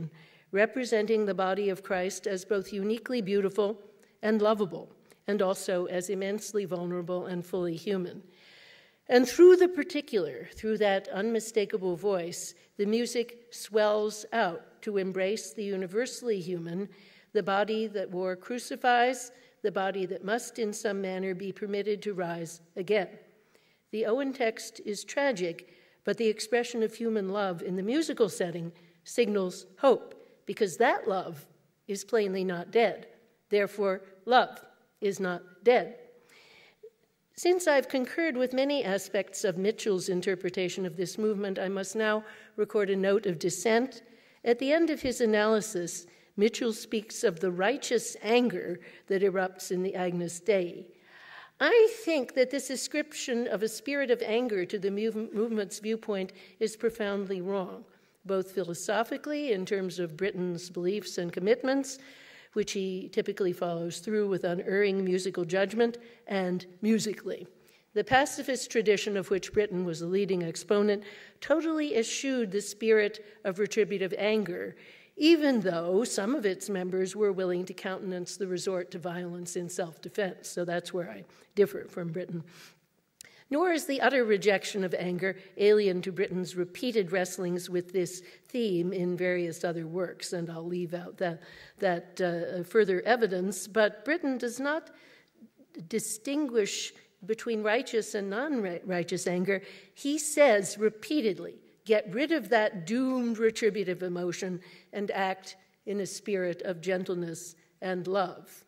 representing the body of Christ as both uniquely beautiful and lovable, and also as immensely vulnerable and fully human. And through the particular, through that unmistakable voice, the music swells out to embrace the universally human, the body that war crucifies, the body that must in some manner be permitted to rise again. The Owen text is tragic, but the expression of human love in the musical setting signals hope, because that love is plainly not dead. Therefore, love is not dead. Since I've concurred with many aspects of Mitchell's interpretation of this movement, I must now record a note of dissent. At the end of his analysis, Mitchell speaks of the righteous anger that erupts in the Agnus Dei. I think that this ascription of a spirit of anger to the movement's viewpoint is profoundly wrong, both philosophically in terms of Britten's beliefs and commitments, which he typically follows through with unerring musical judgment, and musically. The pacifist tradition of which Britten was a leading exponent totally eschewed the spirit of retributive anger, even though some of its members were willing to countenance the resort to violence in self-defense. So that's where I differ from Britten. Nor is the utter rejection of anger alien to Britten's repeated wrestlings with this theme in various other works, and I'll leave out that, that uh, further evidence. But Britten does not distinguish between righteous and non-righteous anger. He says repeatedly, get rid of that doomed retributive emotion and act in a spirit of gentleness and love.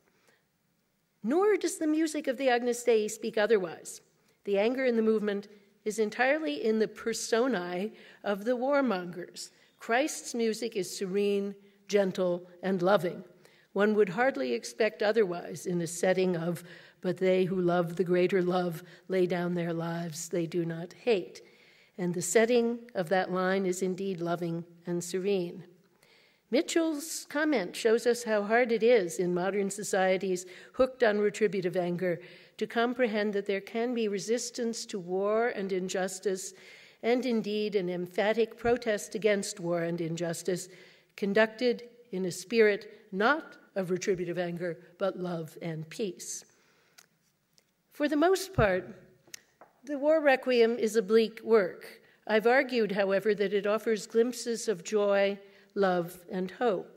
Nor does the music of the Agnus Dei speak otherwise. The anger in the movement is entirely in the personae of the warmongers. Christ's music is serene, gentle, and loving. One would hardly expect otherwise in a setting of, but they who love the greater love lay down their lives, they do not hate. And the setting of that line is indeed loving and serene. Mitchell's comment shows us how hard it is in modern societies hooked on retributive anger to comprehend that there can be resistance to war and injustice, and indeed an emphatic protest against war and injustice, conducted in a spirit not of retributive anger, but love and peace. For the most part, the War Requiem is a bleak work. I've argued, however, that it offers glimpses of joy, love, and hope.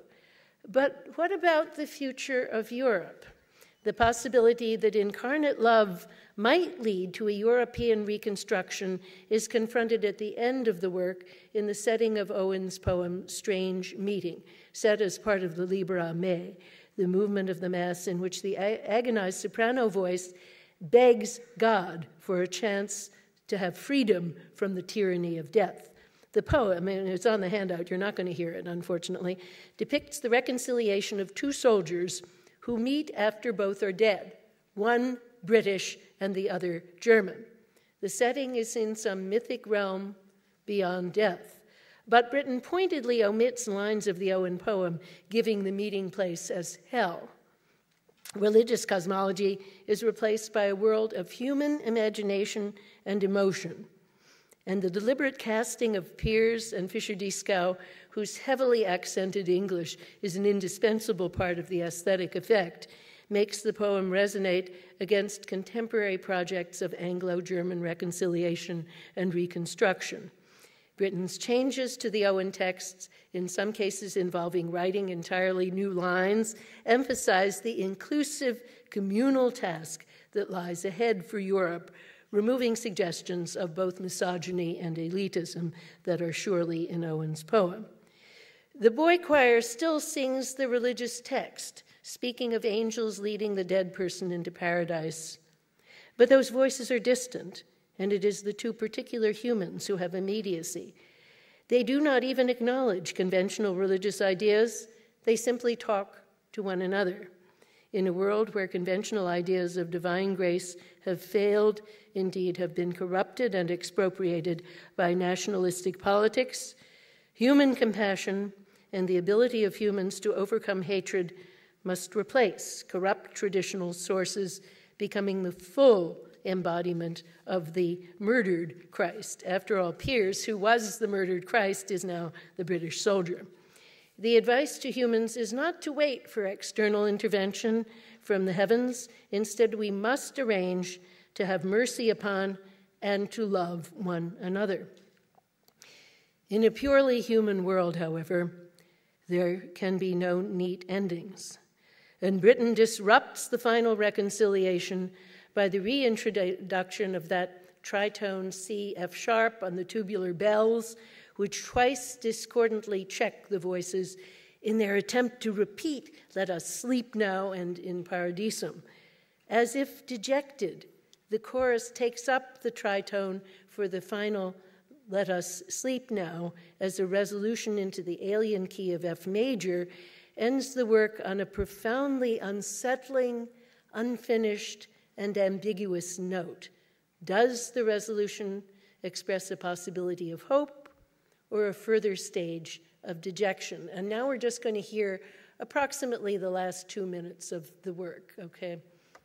But what about the future of Europe? The possibility that incarnate love might lead to a European reconstruction is confronted at the end of the work in the setting of Owen's poem, Strange Meeting, set as part of the Libera Me, the movement of the Mass in which the agonized soprano voice begs God for a chance to have freedom from the tyranny of death. The poem, and it's on the handout, you're not going to hear it, unfortunately, depicts the reconciliation of two soldiers who meet after both are dead, one British and the other German. The setting is in some mythic realm beyond death. But Britten pointedly omits lines of the Owen poem, giving the meeting place as hell. Religious cosmology is replaced by a world of human imagination and emotion. And the deliberate casting of Piers and Fischer-Dieskau, whose heavily accented English is an indispensable part of the aesthetic effect, makes the poem resonate against contemporary projects of Anglo-German reconciliation and reconstruction. Britten's changes to the Owen texts, in some cases involving writing entirely new lines, emphasize the inclusive communal task that lies ahead for Europe, removing suggestions of both misogyny and elitism that are surely in Owen's poem. The boy choir still sings the religious text, speaking of angels leading the dead person into paradise. But those voices are distant, and it is the two particular humans who have immediacy. They do not even acknowledge conventional religious ideas. They simply talk to one another. In a world where conventional ideas of divine grace have failed, indeed have been corrupted and expropriated by nationalistic politics, human compassion and the ability of humans to overcome hatred must replace corrupt traditional sources, becoming the full embodiment of the murdered Christ. After all, Piers, who was the murdered Christ, is now the British soldier. The advice to humans is not to wait for external intervention from the heavens. Instead, we must arrange to have mercy upon and to love one another. In a purely human world, however, there can be no neat endings. And Britten disrupts the final reconciliation by the reintroduction of that tritone C F sharp on the tubular bells, which twice discordantly check the voices in their attempt to repeat, "Let us sleep now," and "In Paradisum." As if dejected, the chorus takes up the tritone for the final "Let us sleep now" as a resolution into the alien key of F major, ends the work on a profoundly unsettling, unfinished, and ambiguous note. Does the resolution express a possibility of hope or a further stage of dejection? And now we're just going to hear approximately the last two minutes of the work, okay?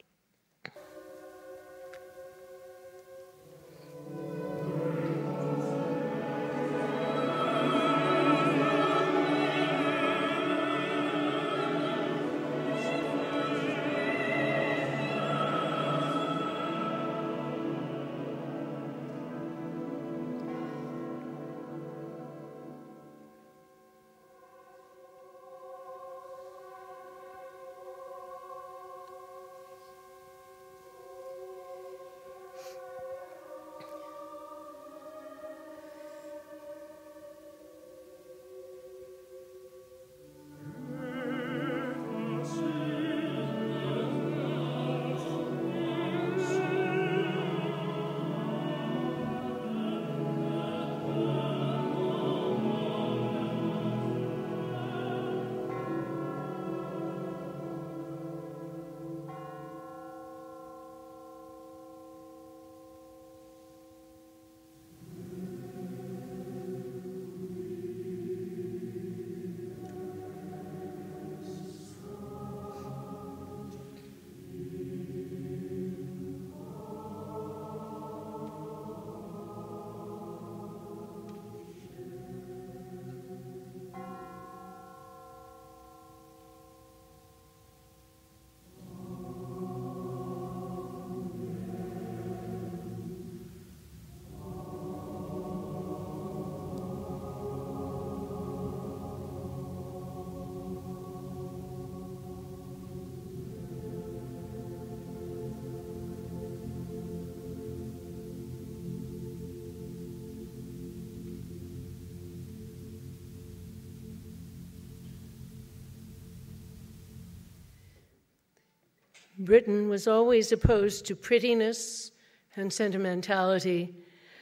Britten was always opposed to prettiness and sentimentality.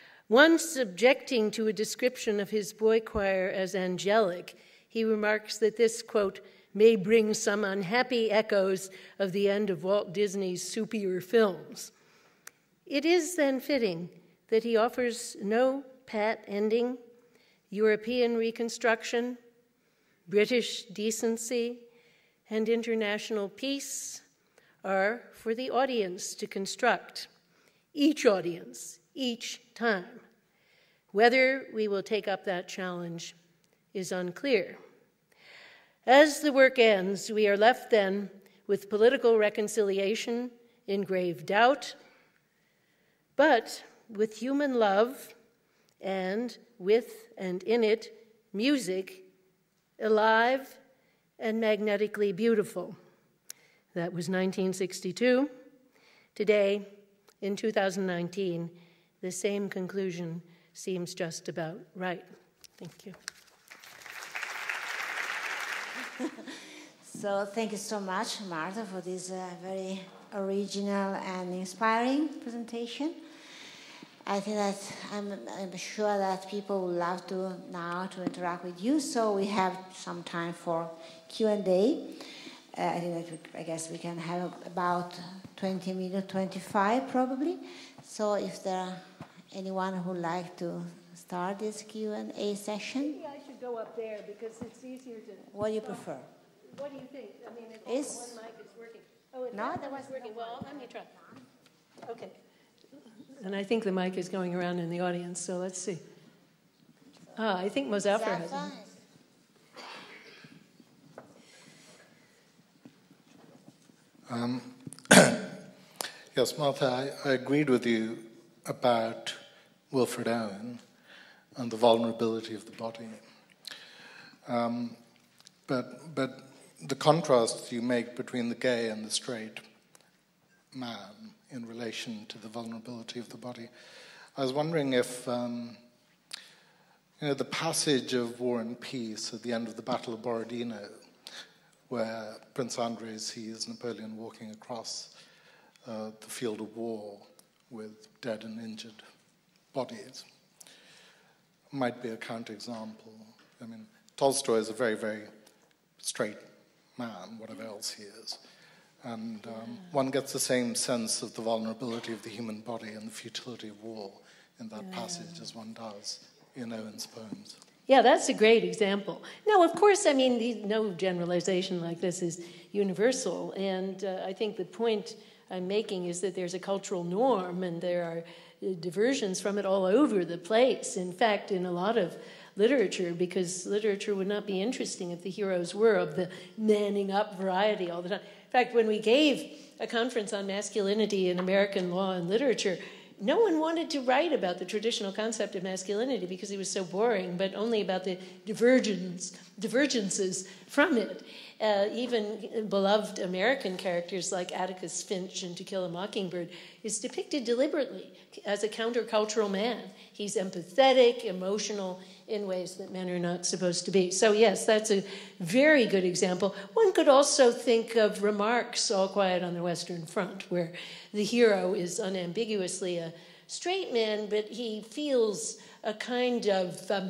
Once objecting to a description of his boy choir as angelic, he remarks that this, quote, may bring some unhappy echoes of the end of Walt Disney's soupier films. It is then fitting that he offers no pat ending, European reconstruction, British decency, and international peace are for the audience to construct, each audience, each time. Whether we will take up that challenge is unclear. As the work ends, we are left then with political reconciliation in grave doubt, but with human love and with and in it music alive and magnetically beautiful. That was nineteen sixty-two. Today, in two thousand nineteen, the same conclusion seems just about right. Thank you. So thank you so much, Martha, for this uh, very original and inspiring presentation. I think that I'm, I'm sure that people would love to now to interact with you. So we have some time for Q and A. Uh, I think that we, I guess we can have about twenty minutes, twenty-five probably. So if there are anyone who would like to start this Q and A session. Maybe I should go up there because it's easier to... What do you prefer? What do you think? I mean, if Is, one mic is working. Oh, if no, that there one was is working. no Well, let me try. Okay. And I think the mic is going around in the audience, so let's see. Ah, I think Mozaffer has it. Um, yes, Martha, I, I agreed with you about Wilfred Owen and the vulnerability of the body. Um, but, but the contrast you make between the gay and the straight man in relation to the vulnerability of the body, I was wondering if um, you know, the passage of War and Peace at the end of the Battle of Borodino, where Prince Andrei sees Napoleon walking across uh, the field of war with dead and injured bodies, might be a counterexample. I mean, Tolstoy is a very, very straight man, whatever else he is. And um, one gets the same sense of the vulnerability of the human body and the futility of war in that yeah. passage as one does in Owen's poems. Yeah, that's a great example. Now, of course, I mean, the, no generalization like this is universal. And uh, I think the point I'm making is that there's a cultural norm and there are uh, diversions from it all over the place. In fact, in a lot of literature, because literature would not be interesting if the heroes were of the manning up variety all the time. In fact, when we gave a conference on masculinity in American law and literature, no one wanted to write about the traditional concept of masculinity because it was so boring, but only about the divergence, divergences from it. Uh, even beloved American characters like Atticus Finch in To Kill a Mockingbird is depicted deliberately as a countercultural man. He's empathetic, emotional, in ways that men are not supposed to be. So yes, that's a very good example. One could also think of Remarque's All Quiet on the Western Front, where the hero is unambiguously a straight man, but he feels a kind of um,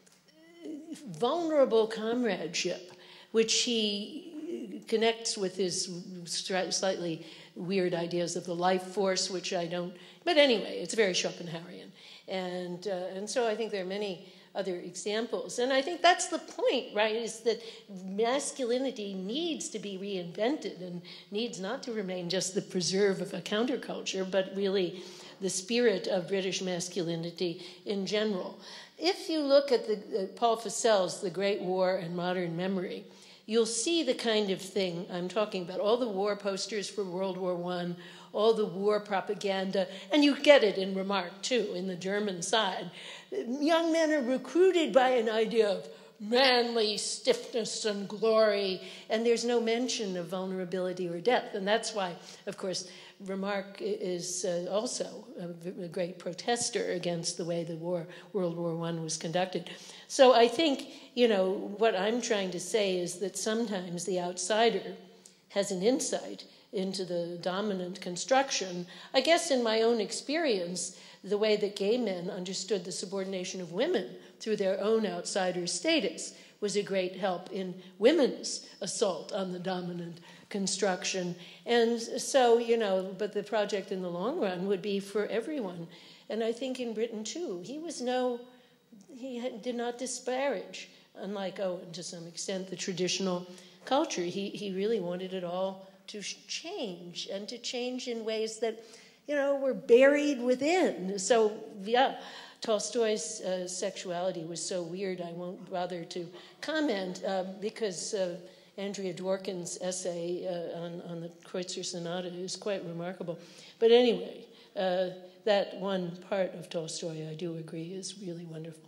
vulnerable comradeship, which he connects with his slightly weird ideas of the life force, which I don't... But anyway, it's very Schopenhauerian. And, uh, and so I think there are many other examples. And I think that's the point, right, is that masculinity needs to be reinvented and needs not to remain just the preserve of a counterculture, but really the spirit of British masculinity in general. If you look at the, uh, Paul Fussell's The Great War and Modern Memory, you'll see the kind of thing I'm talking about, all the war posters for World War One, all the war propaganda, and you get it in Remarque, too, in the German side. Young men are recruited by an idea of manly stiffness and glory, and there's no mention of vulnerability or death. And that's why, of course, Remarque is uh, also a, a great protester against the way the war, World War One was conducted. So I think, you know, what I'm trying to say is that sometimes the outsider has an insight into the dominant construction. I guess in my own experience, the way that gay men understood the subordination of women through their own outsider status was a great help in women's assault on the dominant construction. And so, you know, but the project in the long run would be for everyone. And I think in Britten, too, he was no, he had, did not disparage, unlike Owen, to some extent, the traditional culture. He, he really wanted it all to change, and to change in ways that, you know, were buried within. So, yeah, Tolstoy's uh, sexuality was so weird, I won't bother to comment, uh, because uh, Andrea Dworkin's essay uh, on, on the Kreutzer Sonata is quite remarkable. But anyway, uh, that one part of Tolstoy, I do agree, is really wonderful.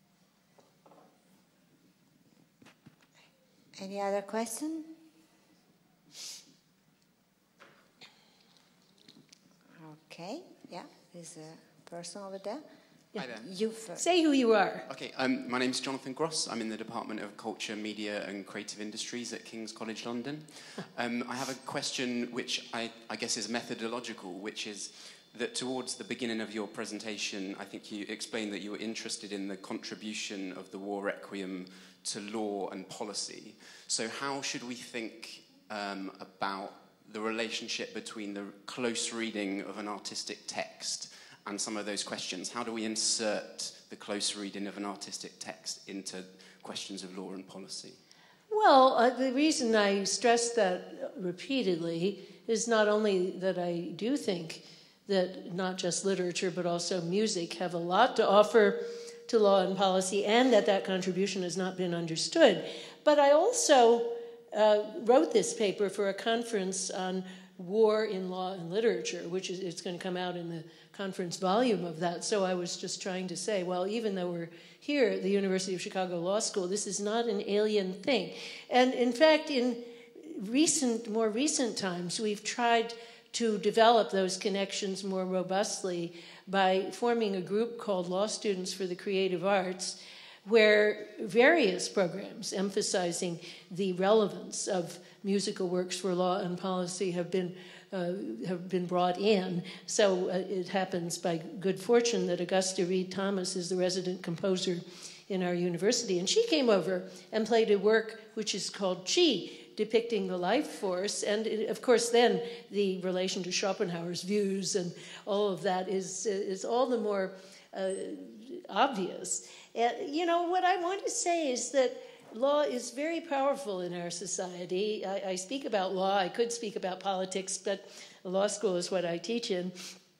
Any other question? Okay, yeah, there's a person over there. Yeah. Hi there. You first. Say who you are. Okay, um, my name's Jonathan Gross. I'm in the Department of Culture, Media and Creative Industries at King's College London. um, I have a question which I, I guess is methodological, which is that towards the beginning of your presentation, I think you explained that you were interested in the contribution of the War Requiem to law and policy. So how should we think um, about the relationship between the close reading of an artistic text and some of those questions? How do we insert the close reading of an artistic text into questions of law and policy? Well, uh, the reason I stress that repeatedly is not only that I do think that not just literature but also music have a lot to offer to law and policy, and that that contribution has not been understood, but I also uh, wrote this paper for a conference on war in law and literature, which is it's going to come out in the conference volume of that. So I was just trying to say, well, even though we're here at the University of Chicago Law School, this is not an alien thing. And in fact, in recent, more recent times, we've tried to develop those connections more robustly by forming a group called Law Students for the Creative Arts, where various programs emphasizing the relevance of musical works for law and policy have been uh, have been brought in. So uh, it happens by good fortune that Augusta Reed Thomas is the resident composer in our university, and she came over and played a work which is called Chi, depicting the life force, and it, of course then the relation to Schopenhauer's views and all of that is is all the more uh, obvious. And, you know, what I want to say is that law is very powerful in our society. I, I speak about law. I could speak about politics, but law school is what I teach in.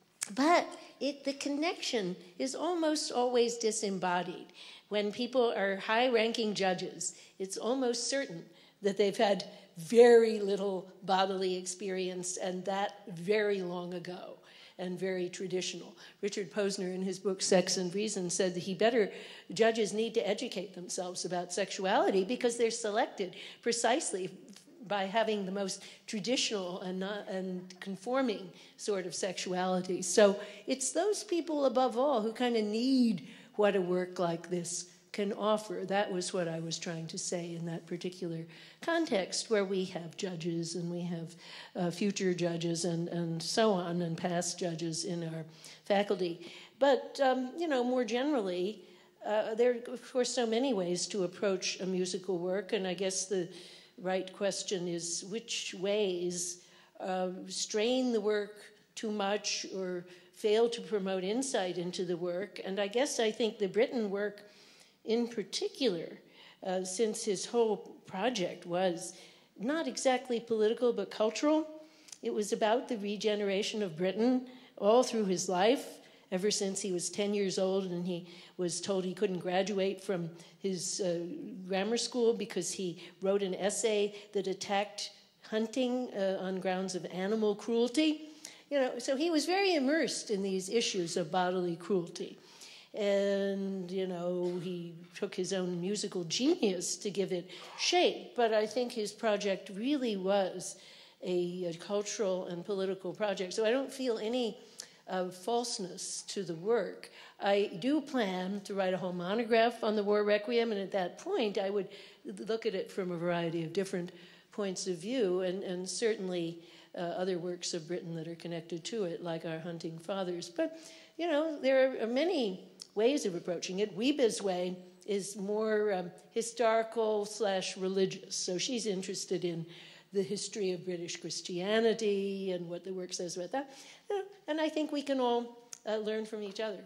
But it, the connection is almost always disembodied. When people are high-ranking judges, it's almost certain that they've had very little bodily experience, and that very long ago, and very traditional. Richard Posner, in his book Sex and Reason, said that he better, judges need to educate themselves about sexuality because they're selected precisely by having the most traditional and, not, and conforming sort of sexuality. So it's those people above all who kind of need what a work like this can offer. That was what I was trying to say in that particular context, where we have judges and we have uh, future judges and, and so on, and past judges in our faculty. But, um, you know, more generally, uh, there are, of course, so many ways to approach a musical work, and I guess the right question is which ways uh, strain the work too much or fail to promote insight into the work. And I guess I think the Britten work in particular, uh, since his whole project was not exactly political but cultural. It was about the regeneration of Britain all through his life, ever since he was ten years old and he was told he couldn't graduate from his uh, grammar school because he wrote an essay that attacked hunting uh, on grounds of animal cruelty. You know, so he was very immersed in these issues of bodily cruelty. And, you know, he took his own musical genius to give it shape. But I think his project really was a, a cultural and political project. So I don't feel any uh, falseness to the work. I do plan to write a whole monograph on the War Requiem, and at that point I would look at it from a variety of different points of view, and, and certainly uh, other works of Britten that are connected to it, like our Hunting Fathers. But, you know, there are many ways of approaching it. Weeba's way is more um, historical slash religious. So she's interested in the history of British Christianity and what the work says about that. You know, and I think we can all uh, learn from each other.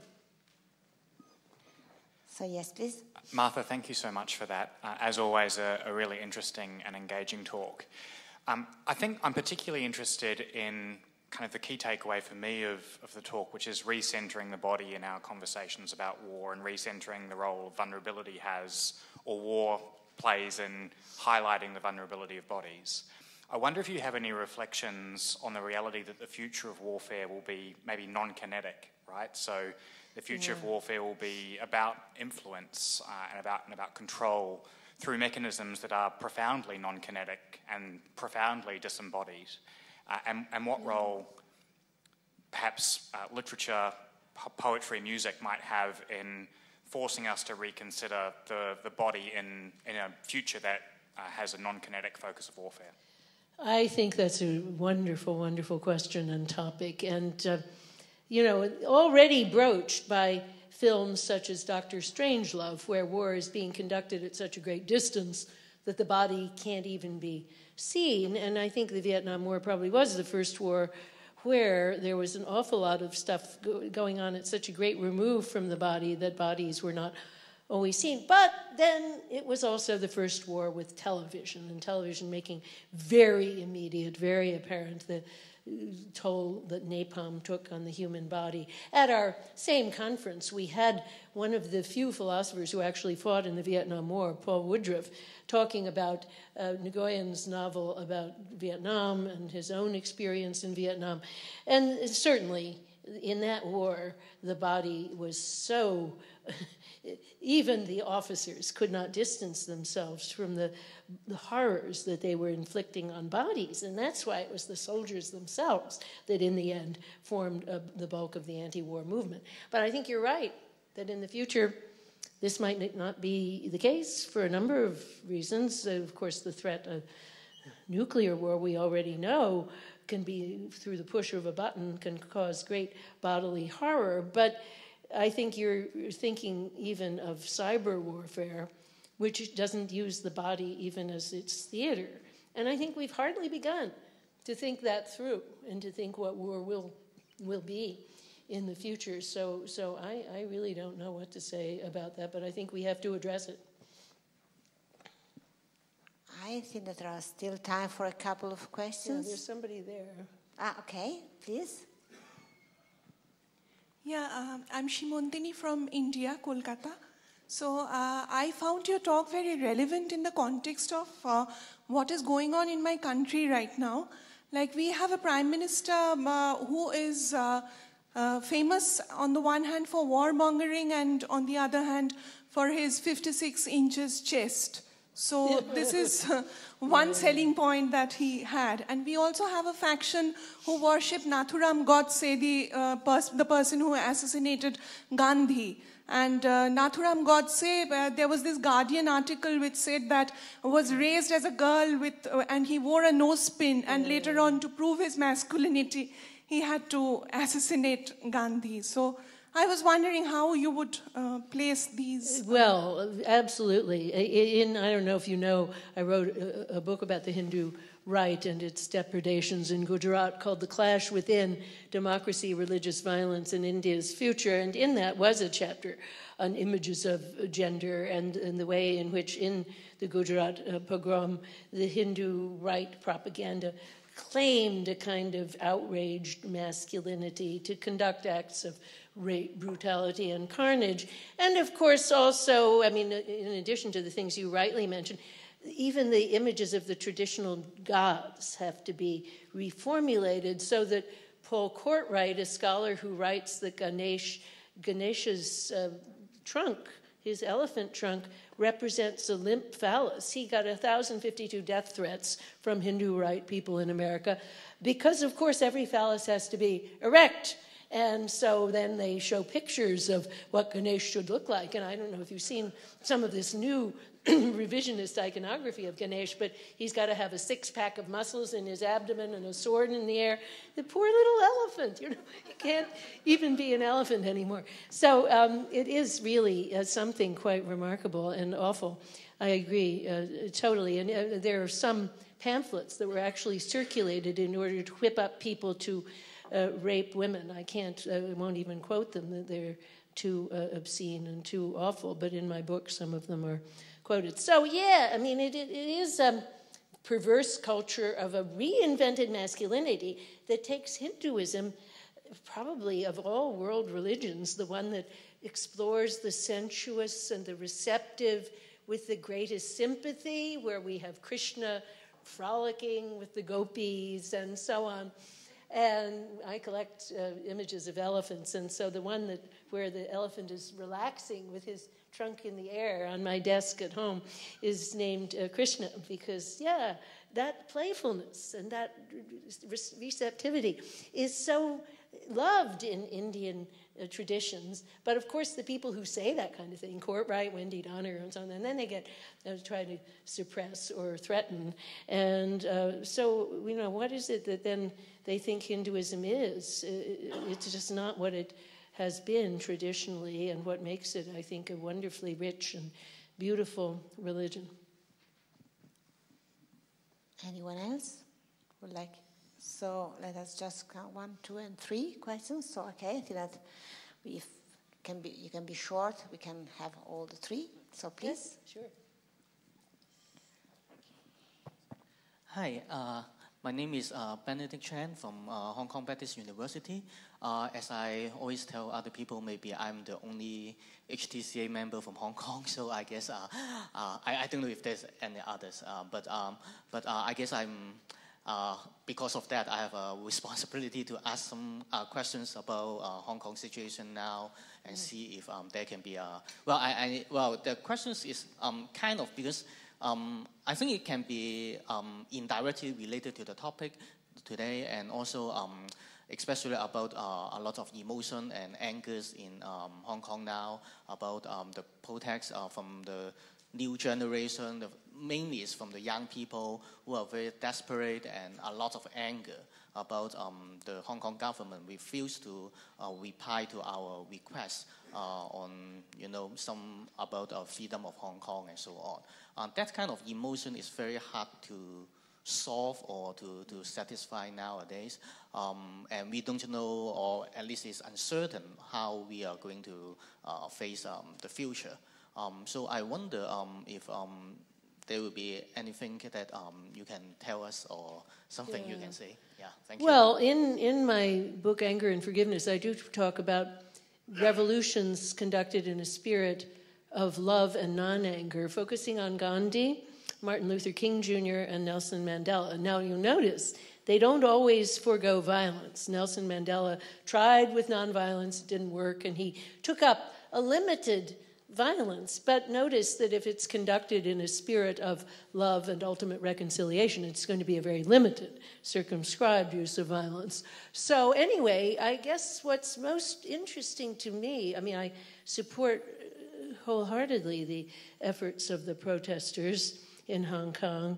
So yes, please. Martha, thank you so much for that. Uh, as always, a, a really interesting and engaging talk. Um, I think I'm particularly interested in kind of the key takeaway for me of, of the talk, which is recentering the body in our conversations about war and recentering the role vulnerability has, or war plays in highlighting the vulnerability of bodies. I wonder if you have any reflections on the reality that the future of warfare will be maybe non-kinetic, right? So the future yeah. of warfare will be about influence uh, and about and about control through mechanisms that are profoundly non-kinetic and profoundly disembodied. Uh, and, and what role perhaps uh, literature, po poetry, music might have in forcing us to reconsider the, the body in, in a future that uh, has a non-kinetic focus of warfare? I think that's a wonderful, wonderful question and topic. And, uh, you know, already broached by films such as Doctor Strangelove, where war is being conducted at such a great distance that the body can't even be seen. And I think the Vietnam War probably was the first war where there was an awful lot of stuff go going on at such a great remove from the body that bodies were not always seen. But then it was also the first war with television, and television making very immediate, very apparent the toll that napalm took on the human body. At our same conference, we had one of the few philosophers who actually fought in the Vietnam War, Paul Woodruff, talking about uh, Nguyen's novel about Vietnam and his own experience in Vietnam. And certainly, in that war, the body was so... Even the officers could not distance themselves from the, the horrors that they were inflicting on bodies. And that's why it was the soldiers themselves that in the end formed uh, the bulk of the anti-war movement. But I think you're right that in the future, this might not be the case for a number of reasons. Uh, of course, the threat of nuclear war, we already know, can be, through the push of a button, can cause great bodily horror. But I think you're thinking even of cyber warfare, which doesn't use the body even as its theater. And I think we've hardly begun to think that through and to think what war will will be in the future. So, so I, I really don't know what to say about that, but I think we have to address it. I think that there are still time for a couple of questions. Yeah, there's somebody there. Ah, okay, please. Yeah, um, I'm Shimontini from India, Kolkata. So uh, I found your talk very relevant in the context of uh, what is going on in my country right now. Like, we have a prime minister um, uh, who is uh, uh, famous on the one hand for warmongering and on the other hand for his fifty-six inches chest. So this is uh, one selling point that he had. And we also have a faction who worship Nathuram Godse, the, uh, pers the person who assassinated Gandhi. And uh, Nathuram Godse, uh, there was this Guardian article which said that was raised as a girl with, uh, and he wore a nose pin. And later on, to prove his masculinity, he had to assassinate Gandhi. So I was wondering how you would uh, place these. Well, absolutely. In, I don't know if you know, I wrote a, a book about the Hindu right and its depredations in Gujarat called The Clash Within: Democracy, Religious Violence, and India's Future. And in that was a chapter on images of gender and, and the way in which in the Gujarat uh, pogrom, the Hindu right propaganda claimed a kind of outraged masculinity to conduct acts of rape, brutality, and carnage. And of course also, I mean, in addition to the things you rightly mentioned, even the images of the traditional gods have to be reformulated so that Paul Courtwright, a scholar who writes that Ganesh, Ganesha's uh, trunk, his elephant trunk, represents a limp phallus. He got one thousand fifty-two death threats from Hindu right people in America because, of course, every phallus has to be erect. And so then they show pictures of what Ganesh should look like. And I don't know if you've seen some of this new revisionist iconography of Ganesh, but he's got to have a six-pack of muscles in his abdomen and a sword in the air. The poor little elephant, you know, he can't even be an elephant anymore. So um, it is really uh, something quite remarkable and awful. I agree uh, totally. And uh, there are some pamphlets that were actually circulated in order to whip up people to Uh, rape women. I can't, I won't even quote them. They're too uh, obscene and too awful, but in my book some of them are quoted. So yeah, I mean, it, it, it is a perverse culture of a reinvented masculinity that takes Hinduism, probably of all world religions, the one that explores the sensuous and the receptive with the greatest sympathy, where we have Krishna frolicking with the gopis and so on. And I collect uh, images of elephants, and so the one that where the elephant is relaxing with his trunk in the air on my desk at home is named uh, Krishna, because, yeah, that playfulness and that re- receptivity is so loved in Indian uh, traditions. But, of course, the people who say that kind of thing, Courtwright, Wendy Donner, and so on, and then they get uh, try to suppress or threaten. And uh, so, you know, what is it that then they think Hinduism is? It's just not what it has been traditionally, and what makes it, I think, a wonderfully rich and beautiful religion. Anyone else would like? So let us just count one, two, and three questions. So okay, I think that we can be. You can be short. We can have all the three. So please. Yes, sure. Hi. Uh, My name is uh, Benedict Chan from uh, Hong Kong Baptist University. Uh, as I always tell other people, maybe I'm the only H D C A member from Hong Kong, so I guess uh, uh, I, I don't know if there's any others, uh, but um, but uh, I guess I'm uh, because of that I have a responsibility to ask some uh, questions about uh, Hong Kong situation now and see if um, there can be a well I, I well the questions is um, kind of because. Um, I think it can be um, indirectly related to the topic today, and also um, especially about uh, a lot of emotion and angers in um, Hong Kong now, about um, the protests uh, from the new generation, the, mainly is from the young people who are very desperate, and a lot of anger about um, the Hong Kong government refused to uh, reply to our requests uh, on, you know, some about uh, freedom of Hong Kong and so on. Uh, that kind of emotion is very hard to solve or to, to satisfy nowadays. Um, and we don't know, or at least it's uncertain, how we are going to uh, face um, the future. Um, so I wonder um, if um, there will be anything that um, you can tell us or something yeah. you can say. Yeah, thank you. Well, in, in my book, Anger and Forgiveness, I do talk about revolutions conducted in a spirit of love and non-anger, focusing on Gandhi, Martin Luther King Junior, and Nelson Mandela. Now, you'll notice they don't always forego violence. Nelson Mandela tried with nonviolence, it didn't work, and he took up a limited violence, but notice that if it's conducted in a spirit of love and ultimate reconciliation, it's going to be a very limited, circumscribed use of violence. So anyway, I guess what's most interesting to me, I mean, I support wholeheartedly the efforts of the protesters in Hong Kong.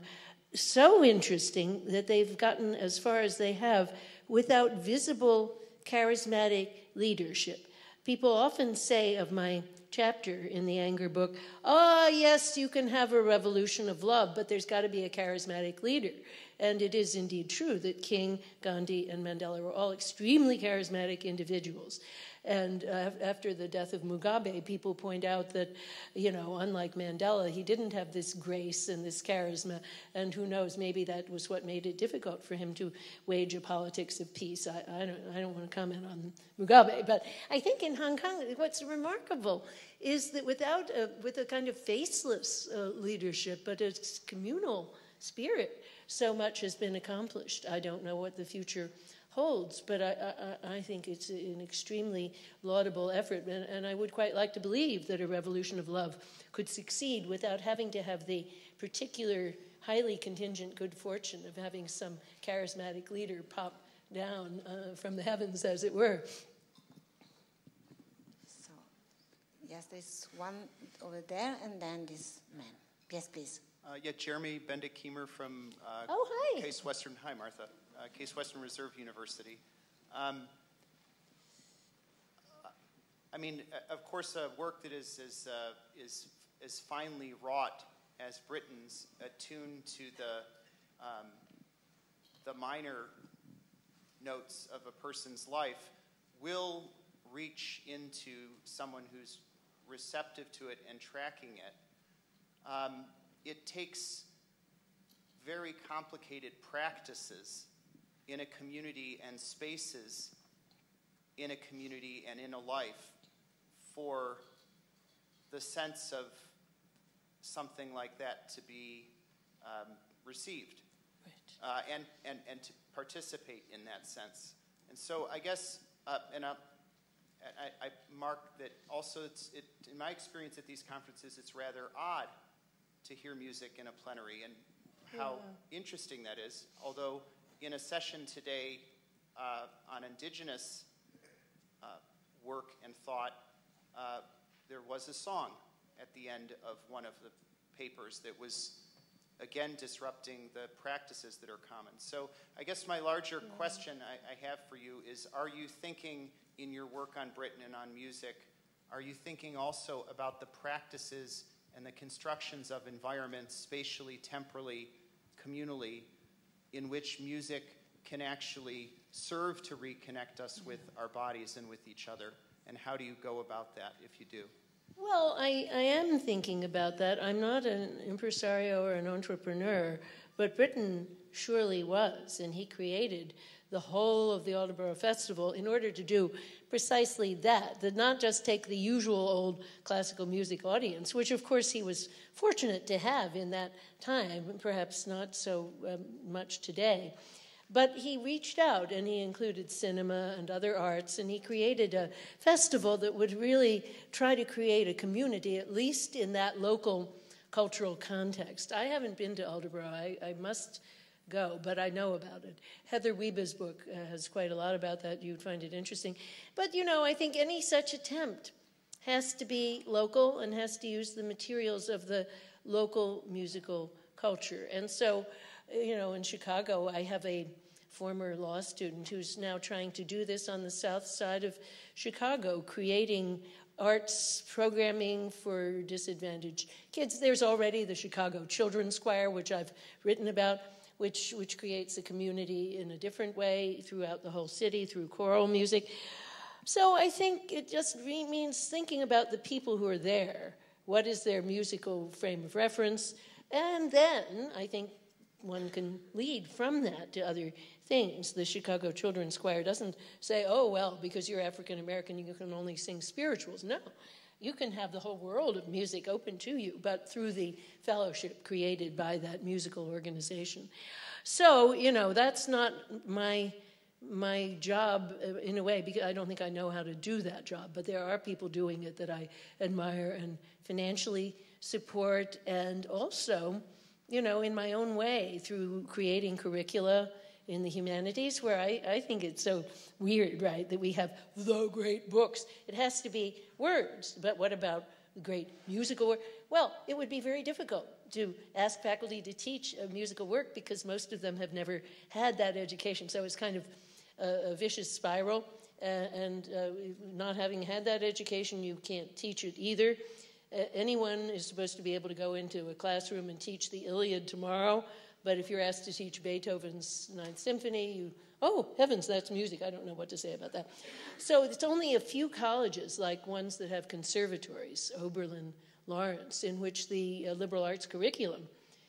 So interesting that they've gotten as far as they have without visible charismatic leadership. People often say of my chapter in the Anger book, oh, yes, you can have a revolution of love, but there's got to be a charismatic leader. And it is indeed true that King, Gandhi, and Mandela were all extremely charismatic individuals. And uh, after the death of Mugabe, people point out that, you know, unlike Mandela, he didn't have this grace and this charisma. And who knows, maybe that was what made it difficult for him to wage a politics of peace. I, I don't, I don't want to comment on Mugabe, but I think in Hong Kong, what's remarkable is that without a, with a kind of faceless uh, leadership, but a communal spirit, so much has been accomplished. I don't know what the future holds, but I, I, I think it's an extremely laudable effort, and, and I would quite like to believe that a revolution of love could succeed without having to have the particular highly contingent good fortune of having some charismatic leader pop down uh, from the heavens, as it were. So, yes, there's one over there, and then this man. Yes, please. Uh, yeah, Jeremy Bendick-Kiemer from uh, oh, hi. Case Western. Hi, Martha. Uh, Case Western Reserve University. Um, I mean, of course, uh, work that is as uh, is as finely wrought as Britten's, attuned to the um, the minor notes of a person's life, will reach into someone who's receptive to it and tracking it. Um, it takes very complicated practices in a community and spaces in a community and in a life for the sense of something like that to be um, received. Right. Uh, and, and, and to participate in that sense. And so I guess, uh, and I, I, I mark that also, it's, it, in my experience at these conferences, it's rather odd to hear music in a plenary, and how yeah. interesting that is. Although in a session today uh, on indigenous uh, work and thought, uh, there was a song at the end of one of the papers that was, again, disrupting the practices that are common. So I guess my larger yeah. question I, I have for you is, are you thinking in your work on Britten and on music, are you thinking also about the practices and the constructions of environments, spatially, temporally, communally, in which music can actually serve to reconnect us with our bodies and with each other? And how do you go about that if you do? Well, I, I am thinking about that. I'm not an impresario or an entrepreneur, but Britten surely was, and he created the whole of the Alderborough Festival in order to do precisely that, that not just take the usual old classical music audience, which of course he was fortunate to have in that time, perhaps not so um, much today. But he reached out and he included cinema and other arts, and he created a festival that would really try to create a community, at least in that local cultural context. I haven't been to Alderborough. I, I must go, but I know about it. Heather Weba's book uh, has quite a lot about that. You'd find it interesting. But, you know, I think any such attempt has to be local and has to use the materials of the local musical culture. And so, you know, in Chicago, I have a former law student who's now trying to do this on the south side of Chicago, creating arts programming for disadvantaged kids. There's already the Chicago Children's Choir, which I've written about, which, which creates a community in a different way throughout the whole city, through choral music. So I think it just re- means thinking about the people who are there. What is their musical frame of reference? And then I think one can lead from that to other things. The Chicago Children's Choir doesn't say, oh, well, because you're African American, you can only sing spirituals. No, you can have the whole world of music open to you, but through the fellowship created by that musical organization. So, you know, that's not my my job in a way, because I don't think I know how to do that job, but there are people doing it that I admire and financially support, and also, you know, in my own way, through creating curricula in the humanities, where I, I think it's so weird, right, that we have the great books. It has to be words, but what about great musical work? Well, it would be very difficult to ask faculty to teach a musical work because most of them have never had that education. So it's kind of a, a vicious spiral, uh, and uh, not having had that education, you can't teach it either. Uh, anyone is supposed to be able to go into a classroom and teach the Iliad tomorrow, but if you're asked to teach Beethoven's Ninth Symphony, you, oh, heavens, that's music. I don't know what to say about that. So it's only a few colleges, like ones that have conservatories, Oberlin, Lawrence, in which the uh, liberal arts curriculum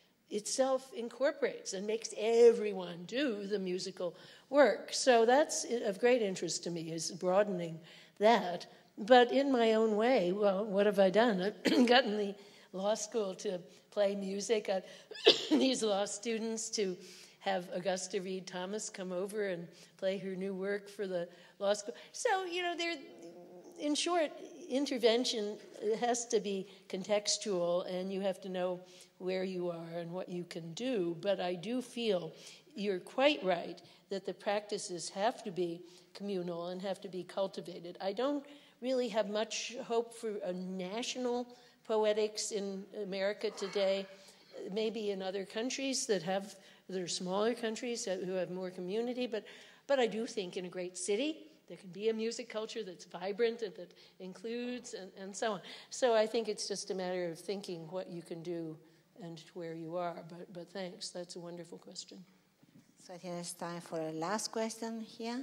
itself incorporates and makes everyone do the musical work. So that's of great interest to me, is broadening that. But in my own way, well, what have I done? I've gotten the law school to play music. I've these law students to have Augusta Reed Thomas come over and play her new work for the law school. So, you know, there, in short, intervention has to be contextual, and you have to know where you are and what you can do. But I do feel you're quite right that the practices have to be communal and have to be cultivated. I don't really have much hope for a national poetics in America today. Maybe in other countries that have, that are smaller countries who have more community, but, but I do think in a great city there can be a music culture that's vibrant and that includes and, and so on. So I think it's just a matter of thinking what you can do and where you are. But, but thanks, that's a wonderful question. So I think it's time for a last question here.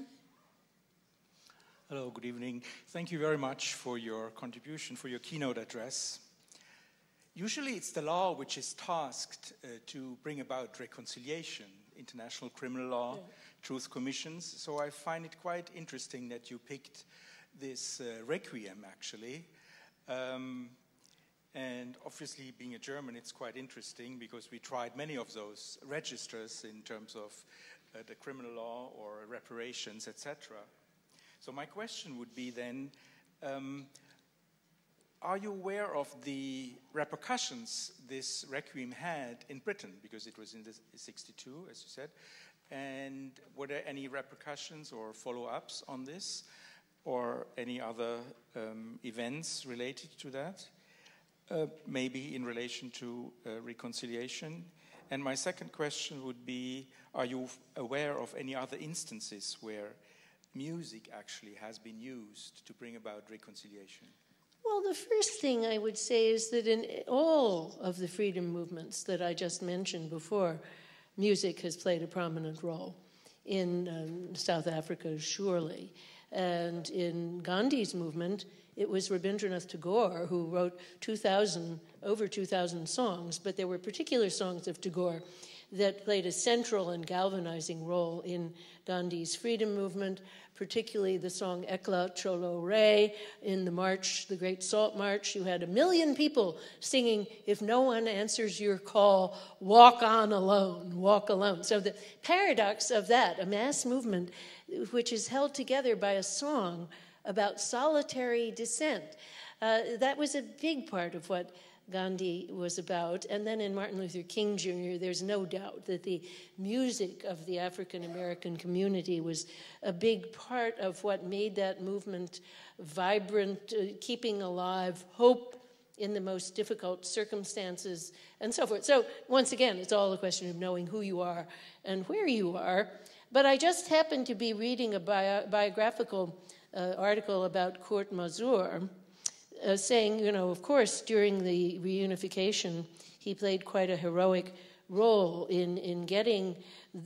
Hello, good evening. Thank you very much for your contribution, for your keynote address. Usually it's the law which is tasked uh, to bring about reconciliation, international criminal law, yeah. Truth commissions. So I find it quite interesting that you picked this uh, Requiem, actually. Um, and obviously, being a German, it's quite interesting because we tried many of those registers in terms of uh, the criminal law or reparations, et cetera. So my question would be then, um, are you aware of the repercussions this Requiem had in Britain? Because it was in the sixty-two, as you said. And were there any repercussions or follow-ups on this? Or any other um, events related to that? Uh, maybe in relation to uh, reconciliation? And my second question would be, are you aware of any other instances where music actually has been used to bring about reconciliation? Well, the first thing I would say is that in all of the freedom movements that I just mentioned before, music has played a prominent role. In um, South Africa, surely. And in Gandhi's movement, it was Rabindranath Tagore who wrote two thousand, over two thousand songs, but there were particular songs of Tagore that played a central and galvanizing role in Gandhi's freedom movement, particularly the song Ekla Cholo Re in the march, the Great Salt March. You had a million people singing, "If no one answers your call, walk on alone, walk alone." So the paradox of that, a mass movement which is held together by a song about solitary dissent, uh, that was a big part of what Gandhi was about. And then in Martin Luther King Junior, there's no doubt that the music of the African American community was a big part of what made that movement vibrant, uh, keeping alive hope in the most difficult circumstances, and so forth. So once again, it's all a question of knowing who you are and where you are. But I just happened to be reading a bio- biographical uh, article about Kurt Masur, Uh, saying, you know, of course, during the reunification, he played quite a heroic role in, in getting,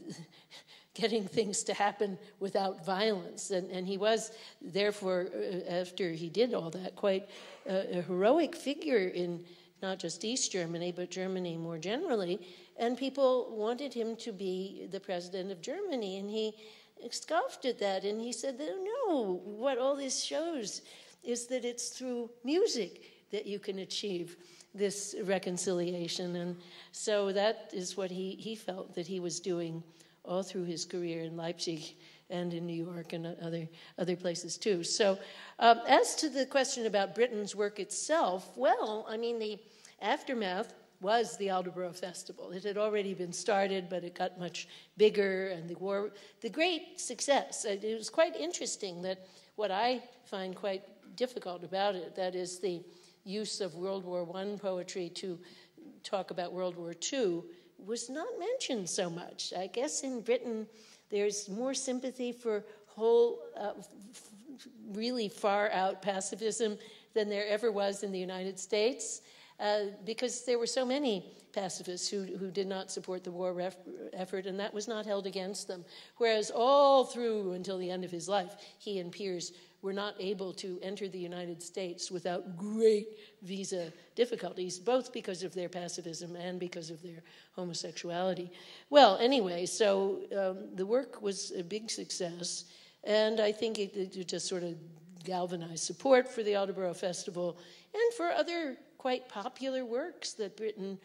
getting things to happen without violence. And, and he was, therefore, uh, after he did all that, quite a, a heroic figure in not just East Germany, but Germany more generally. And people wanted him to be the president of Germany. And he scoffed at that. And he said, that, no, what all this shows is that it's through music that you can achieve this reconciliation. And so that is what he, he felt that he was doing all through his career in Leipzig and in New York and other, other places too. So um, as to the question about Britten's work itself, well, I mean, the aftermath was the Alderborough Festival. It had already been started, but it got much bigger, and the war, the great success. It was quite interesting that what I find quite difficult about it, that is the use of World War One poetry to talk about World War Two, was not mentioned so much. I guess in Britain there's more sympathy for whole, uh, f- really far out pacifism than there ever was in the United States, uh, because there were so many pacifists who, who did not support the war ref- effort, and that was not held against them. Whereas all through until the end of his life, he and peers were not able to enter the United States without great visa difficulties, both because of their pacifism and because of their homosexuality. Well, anyway, so um, the work was a big success, and I think it, it just sort of galvanized support for the Alderborough Festival and for other quite popular works that Britain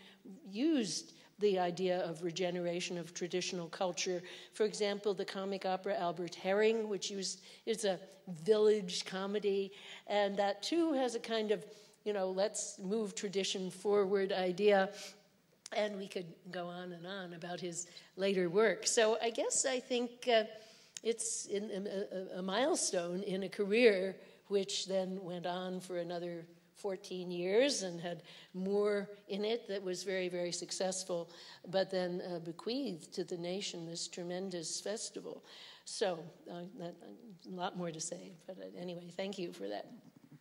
used the idea of regeneration of traditional culture. For example, the comic opera Albert Herring, which used, is a village comedy, and that too has a kind of, you know, let's move tradition forward idea. And we could go on and on about his later work. So I guess I think uh, it's in, in a, a milestone in a career which then went on for another fourteen years and had more in it that was very, very successful, but then uh, bequeathed to the nation this tremendous festival. So uh, that, a lot more to say, but uh, anyway, thank you for that.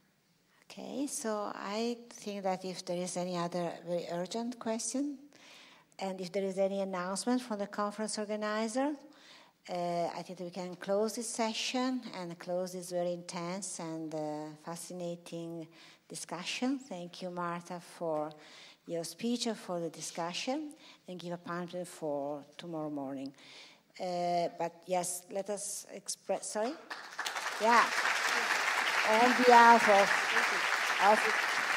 Okay, so I think that if there is any other very urgent question, and if there is any announcement from the conference organizer, uh, I think that we can close this session and close this very intense and uh, fascinating discussion. Thank you, Martha, for your speech and for the discussion, and give appointment for tomorrow morning. Uh, but yes, let us express, sorry? Yeah. On behalf of, of